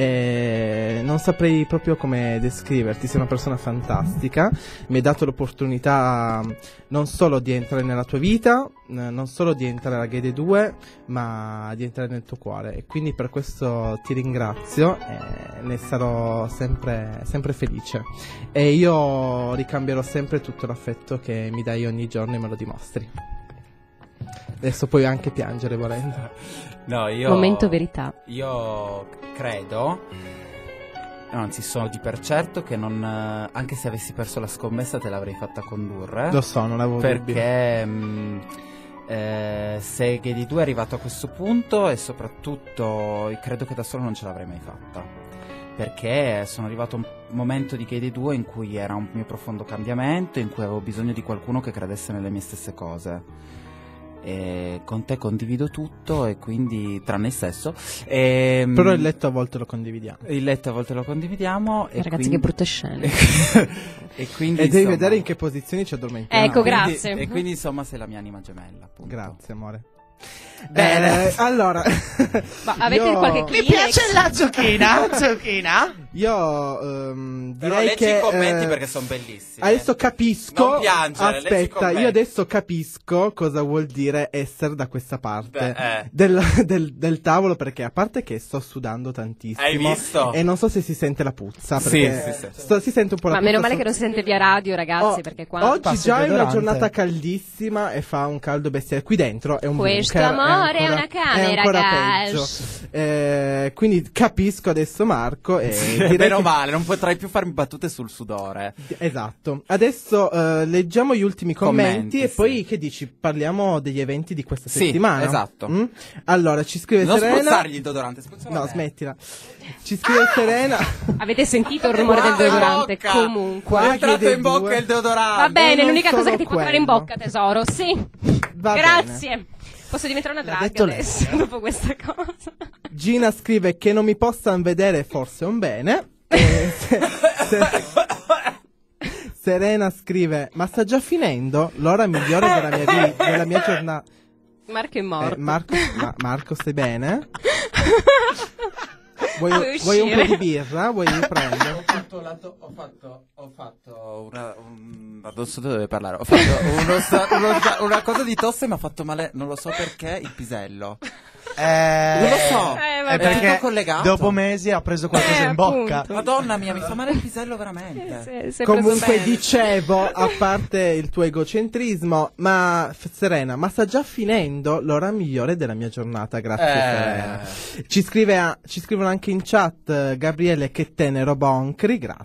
E non saprei proprio come descriverti, sei una persona fantastica, mi hai dato l'opportunità non solo di entrare nella tua vita, non solo di entrare alla Gay Day due, ma di entrare nel tuo cuore. E quindi per questo ti ringrazio e ne sarò sempre, sempre felice. E io ricambierò sempre tutto l'affetto che mi dai ogni giorno e me lo dimostri. Adesso puoi anche piangere volendo. No, io... Momento verità. Io credo, anzi sono di per certo che non... Anche se avessi perso la scommessa te l'avrei fatta condurre. Lo so, non avevo dubbi. Perché mh, eh, se Gay Day due è arrivato a questo punto e soprattutto credo che da solo non ce l'avrei mai fatta. Perché sono arrivato a un momento di Gay Day due in cui era un mio profondo cambiamento, in cui avevo bisogno di qualcuno che credesse nelle mie stesse cose. E con te condivido tutto e quindi tranne il sesso e, però il letto a volte lo condividiamo il letto a volte lo condividiamo e ragazzi quindi... che brutte scene e quindi e devi insomma... vedere in che posizioni ci addormentiamo. Ecco, quindi, grazie. E quindi insomma sei la mia anima gemella, appunto. Grazie amore. Bene, eh, allora ma avete io... qualche mi piace la zucchina zucchina io um, però direi leggi che i commenti eh, perché sono bellissimi. Adesso capisco. Non piangere, aspetta, io adesso capisco cosa vuol dire essere da questa parte. Beh, eh. del, del, del tavolo, perché a parte che sto sudando tantissimo. Hai visto? E non so se si sente la puzza. Sì, Perché sì, sì. sto- si sente un po' la ma puzza. meno male so- che non si sente via radio, ragazzi, Oh, perché qua oggi Passa già è una deodorante. giornata caldissima e fa un caldo bestiale. Qui dentro è un Questo bunker, amore è ancora- una camera, è ancora gas. peggio. Eh, quindi capisco adesso Marco e direi Meno che- male, non potrai più farmi battute sul sudore. Esatto. Adesso eh, leggiamo gli ultimi commenti, Commenti, e sì. poi che dici? Parliamo degli eventi di questa Sì, settimana. esatto. Mm? Allora, ci scrive Non Serena. spruzzargli il deodorante, spruzzalo No, a me. smettila. Ci scrive Serena. avete sentito il rumore del Guarda in deodorante bocca. comunque Qua È Gay entrato Day in bocca due. il deodorante. va bene, non l'unica cosa solo che ti può fare in quello. bocca, tesoro, sì. Va Grazie. bene. Posso diventare una L'ha drag detto adesso lei. dopo questa cosa. Gina scrive che non mi possano vedere, forse è un bene. E se- se- Serena scrive: ma sta già finendo l'ora migliore della mia, vi- della mia giornata. Marco è morto. Eh, Marco, ma- Marco, stai bene? Vuoi, Vuoi vuoi un po' uscire? di birra? Vuoi prendere? Ho fatto, la to- ho fatto, ho fatto una, un, non so dove parlare, ho fatto uno sta- uno sta- una cosa di tosse mi ha fatto male, non lo so perché, il pisello. Eh, Non lo so, Eh, è vabbè. perché tutto collegato. dopo mesi ha preso qualcosa Eh, in bocca. appunto. Madonna mia, mi fa male il pisello veramente. Se- se Comunque preso bene. dicevo, a parte il tuo egocentrismo, ma f- Serena, ma sta già finendo l'ora migliore della mia giornata, grazie Eh. Serena. Ci, scrive a- ci scrivono anche in chat eh, Gabriele che tenero boncri, grazie.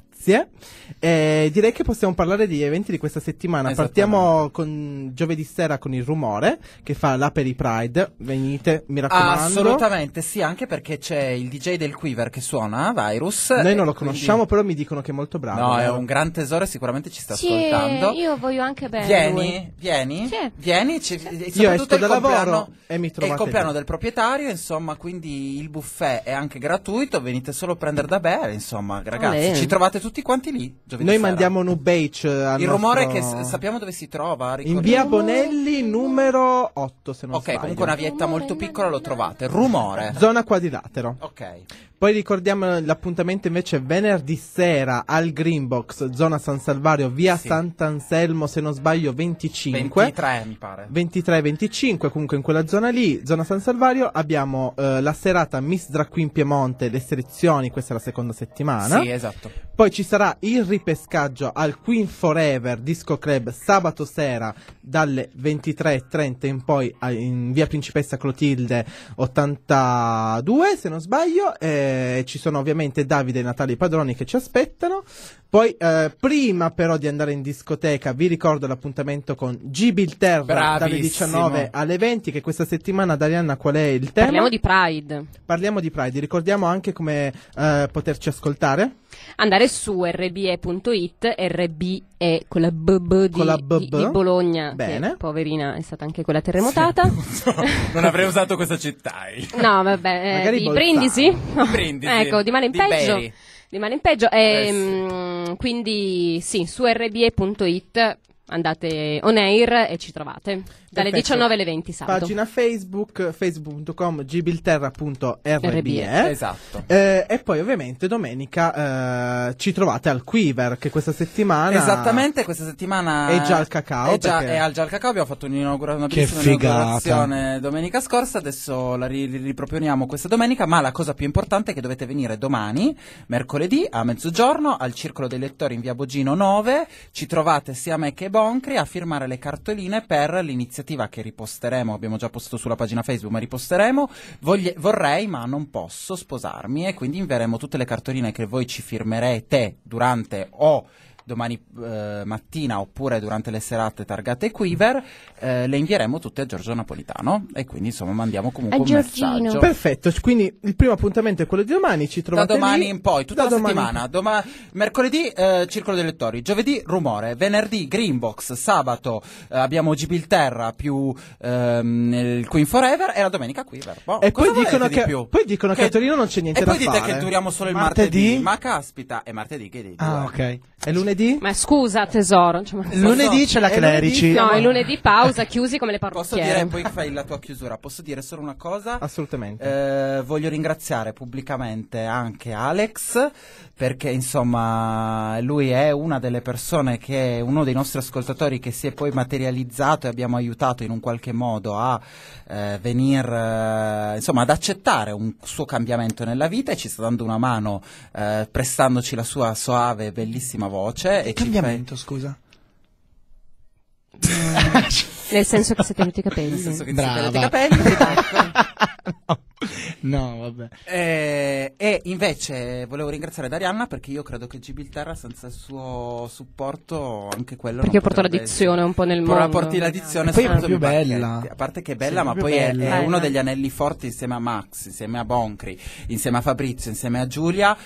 E direi che possiamo parlare degli eventi di questa settimana. Esattamente. Partiamo con giovedì sera con il Rumore che fa la per i Pride. Venite, mi raccomando. Assolutamente sì, anche perché c'è il D J del Quiver che suona, Virus. Noi non lo e quindi- conosciamo, però mi dicono che è molto bravo. No, è vero? un gran tesoro e sicuramente ci sta Sì, ascoltando. io voglio anche bene. Vieni, vieni, Sì. vieni. ci- e Io soprattutto esco il da compleanno- lavoro e mi È il trovate compleanno lì. del proprietario, insomma, quindi il buffet è anche gratuito, venite solo a prendere da bere, insomma, ragazzi, Olè. ci trovate tutti quanti lì. giovedì Noi sera. mandiamo un Ubage al Il rumore nostro- che s- sappiamo dove si trova. in ricordiamo. via Bonelli numero otto, se non Ok, sbaglio. comunque una vietta molto piccola lo trovate. Rumore. Zona quadrilatero. Ok. Poi ricordiamo l'appuntamento invece venerdì sera al Greenbox, zona San Salvario, via Sì. Sant'Anselmo, se non sbaglio venticinque. ventitré mi pare. ventitré venticinque, comunque in quella zona lì, zona San Salvario, abbiamo eh, la serata Miss Drag Queen Piemonte, le selezioni, questa è la seconda settimana. Sì, esatto. Poi ci sarà il ripescaggio al Queen Forever Disco Club sabato sera dalle ventitré e trenta in poi a- in via Principessa Clotilde ottantadue, se non sbaglio. E ci sono ovviamente Davide e Natalia Padroni che ci aspettano. Poi eh, prima però di andare in discoteca vi ricordo l'appuntamento con Gibilterra Bravissimo. dalle diciannove alle venti, che questa settimana, Darianna, qual è il tema? Parliamo di Pride. Parliamo di Pride, ricordiamo anche come eh, poterci ascoltare. Andare su erre bi e punto it, R B E con la B B di, Con la B B. di, di Bologna, Bene. che poverina è stata anche quella terremotata. Sì, non avrei usato questa città. No, vabbè, eh, Magari di Bolzano. Brindisi? No. Brindisi. Ecco, di male in Di peggio. Beri. Di male in peggio. E, Eh, sì. mh, quindi sì, su erre bi e punto it andate on air e ci trovate. Dalle Perfetto. diciannove alle venti sabato. Pagina Facebook, facebook punto com, gibilterra punto erre bi e. Esatto. Eh, e poi ovviamente domenica eh, ci trovate al Quiver, che questa settimana Esattamente, questa settimana è già al cacao. È, già, perché- è al già al cacao, abbiamo fatto un'inaugura- una Che bellissima figata. inaugurazione domenica scorsa, adesso la ri- riproponiamo questa domenica, ma la cosa più importante è che dovete venire domani, mercoledì, a mezzogiorno, al Circolo dei Lettori in via Bogino nove, ci trovate sia me che Boncri a firmare le cartoline per l'iniziativa che riposteremo, abbiamo già postato sulla pagina Facebook, ma riposteremo. Voglie- vorrei, ma non posso sposarmi, e quindi invieremo tutte le cartoline che voi ci firmerete durante o domani eh, mattina oppure durante le serate targate Quiver, eh, le invieremo tutte a Giorgio Napolitano, e quindi insomma mandiamo comunque A un Giorgino. messaggio. Perfetto, quindi il primo appuntamento è quello di domani, ci Da trovate domani lì. in poi, tutta Da la domani- settimana. Doma- mercoledì eh, Circolo dei Lettori, giovedì Rumore, venerdì Greenbox, sabato eh, abbiamo Gibilterra più ehm, il Queen Forever, e la domenica Quiver. Boh, E cosa poi dicono, volete di che, più? poi dicono che, Che- a Torino non c'è niente E da poi dite fare. che duriamo solo il Martedì? martedì. Ma caspita, è martedì che dite? Ah, ok. E lunedì? Ma scusa, tesoro. cioè, ma- Lunedì c'è la E Clerici. lunedì No, il lunedì pausa, chiusi come le Posso parrucchiere. dire, poi fai la tua chiusura, posso dire solo una cosa? Assolutamente. Eh, voglio ringraziare pubblicamente anche Alex, perché insomma lui è una delle persone che, uno dei nostri ascoltatori che si è poi materializzato e abbiamo aiutato in un qualche modo a eh, venir, eh, insomma ad accettare un suo cambiamento nella vita, e ci sta dando una mano eh, prestandoci la sua soave e bellissima voce. E ci Cambiamento, scusa. Nel senso che si è tenuti i fa- capelli. nel senso che si Brava. vede i capelli, ecco. No, vabbè. Eh, e invece volevo ringraziare Darianna, perché io credo che Gibilterra senza il suo supporto anche quello Perché non io porto potrebbe l'addizione un po' nel essere. mondo. Porti l'addizione, E poi è soprattutto proprio i bella. pacchetti. A parte che è bella, Sì, ma proprio poi è, bella. è uno Eh. degli anelli forti insieme a Max, insieme a Boncri, insieme a Fabrizio, insieme a Giulia,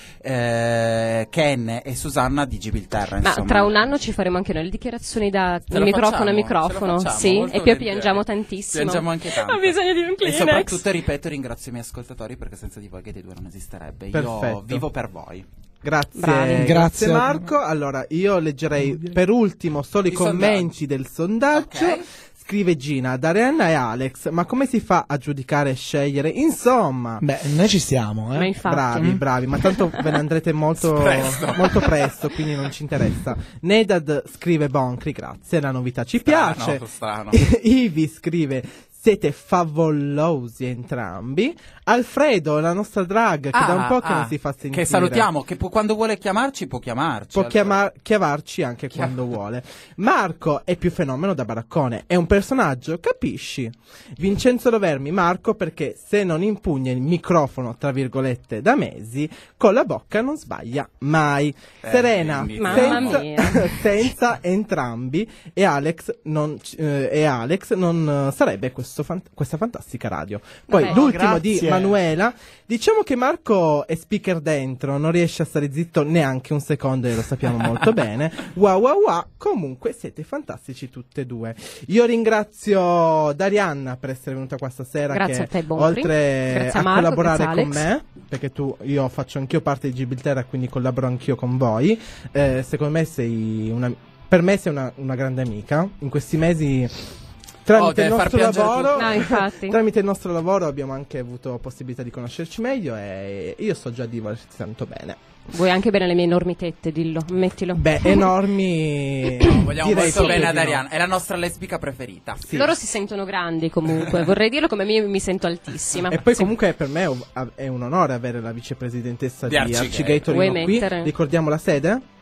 eh, Ken e Susanna di Gibilterra. Ma insomma. tra un anno ci faremo anche noi le dichiarazioni da Ce la microfono facciamo, a microfono, ce la facciamo, sì, molto e poi volentieri. piangiamo tantissimo. Piangiamo anche tanto. Ho bisogno di un E Kleenex. soprattutto, ripeto, ringrazio i miei ascoltatori, perché senza di voi che dei due non esisterebbe. Io Perfetto. vivo per voi. Grazie, Bravi. grazie Grazie. Marco. Allora, io leggerei per ultimo solo i I commenti del sondaggio. Ok. Scrive Gina, Darianna e Alex, ma come si fa a giudicare e scegliere? Insomma, Beh, noi ci stiamo, Ma eh. infatti. bravi, bravi, ma tanto ve ne andrete molto Presto. molto presto, quindi non ci interessa. Nedad scrive Boncri, grazie, la novità ci piace. Strano, strano. Ivi scrive, siete favolosi entrambi. Alfredo, la nostra drag, che da un po' che ah, non si fa sentire. Che salutiamo, che può- quando vuole chiamarci può chiamarci. Può allora. chiamar- chiavarci anche quando vuole. Marco è più fenomeno da baraccone, è un personaggio, capisci? Vincenzo Lovermi, Marco, perché se non impugna il microfono, tra virgolette, da mesi, con la bocca non sbaglia mai. Eh, Serena, quindi- Mamma senza, mia. senza entrambi, e Alex non, c- eh, e Alex non eh, sarebbe questo fan- questa fantastica radio. Poi Vabbè. l'ultimo di Grazie. Manuela, diciamo che Marco è speaker dentro, non riesce a stare zitto neanche un secondo e lo sappiamo molto bene. Wow wow wow, comunque siete fantastici tutte e due. Io ringrazio Darianna per essere venuta qua stasera, Grazie che a te, Boncri. oltre Grazie a a Marco, collaborare grazie a con Alex. me, perché tu, io faccio anch'io parte di Gibilterra, quindi collaboro anch'io con voi, eh, secondo me sei una, per me sei una, una grande amica. In questi mesi tramite Oh, deve il far nostro piangere lavoro tutti. No, infatti. tramite il nostro lavoro abbiamo anche avuto possibilità di conoscerci meglio, e io so già di volerti tanto bene. Vuoi anche bene le mie enormi tette, dillo, mettilo. Beh, enormi. Vogliamo direi molto proprio bene a di no. Darianna, è la nostra lesbica preferita. Sì. Loro si sentono grandi comunque, vorrei dirlo come io mi sento altissima. E poi Sì. comunque per me è un onore avere la vicepresidentessa Di di Arcigay. Arcigay Torino Vuoi qui. mettere? Ricordiamo la sede?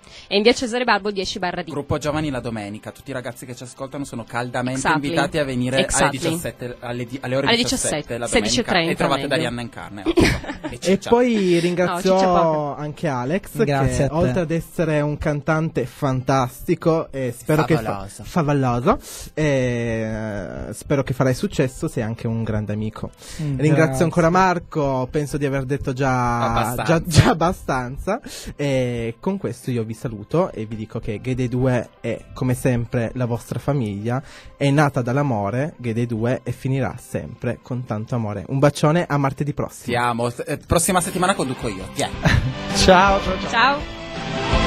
E in via Cesare Barbo dieci barra D. Gruppo Giovani la domenica, tutti i ragazzi che ci ascoltano sono caldamente Exactly. invitati a venire Exactly. alle diciassette, alle, di- alle ore Alle diciassette, diciassette, la sedici e domenica, trenta e trovate meglio. Darianna in carne. e E Ciccia. poi ringrazio No, Ciccia poco. anche Alex, Grazie che a te. oltre ad essere un cantante fantastico, e spero Favoloso. che fa- favoloso, e, eh, spero che farai successo, sei anche un grande amico. Mm, Ringrazio grazie. ancora Marco, penso di aver detto già Abbastanza. già, già abbastanza. E con questo io vi saluto e vi dico che Gay due è come sempre la vostra famiglia, è nata dall'amore, Gay due, e finirà sempre con tanto amore. Un bacione, a martedì prossimo. Ti amo. Eh, prossima settimana conduco io. Tieni. Ciao, ciao, ciao. Ciao.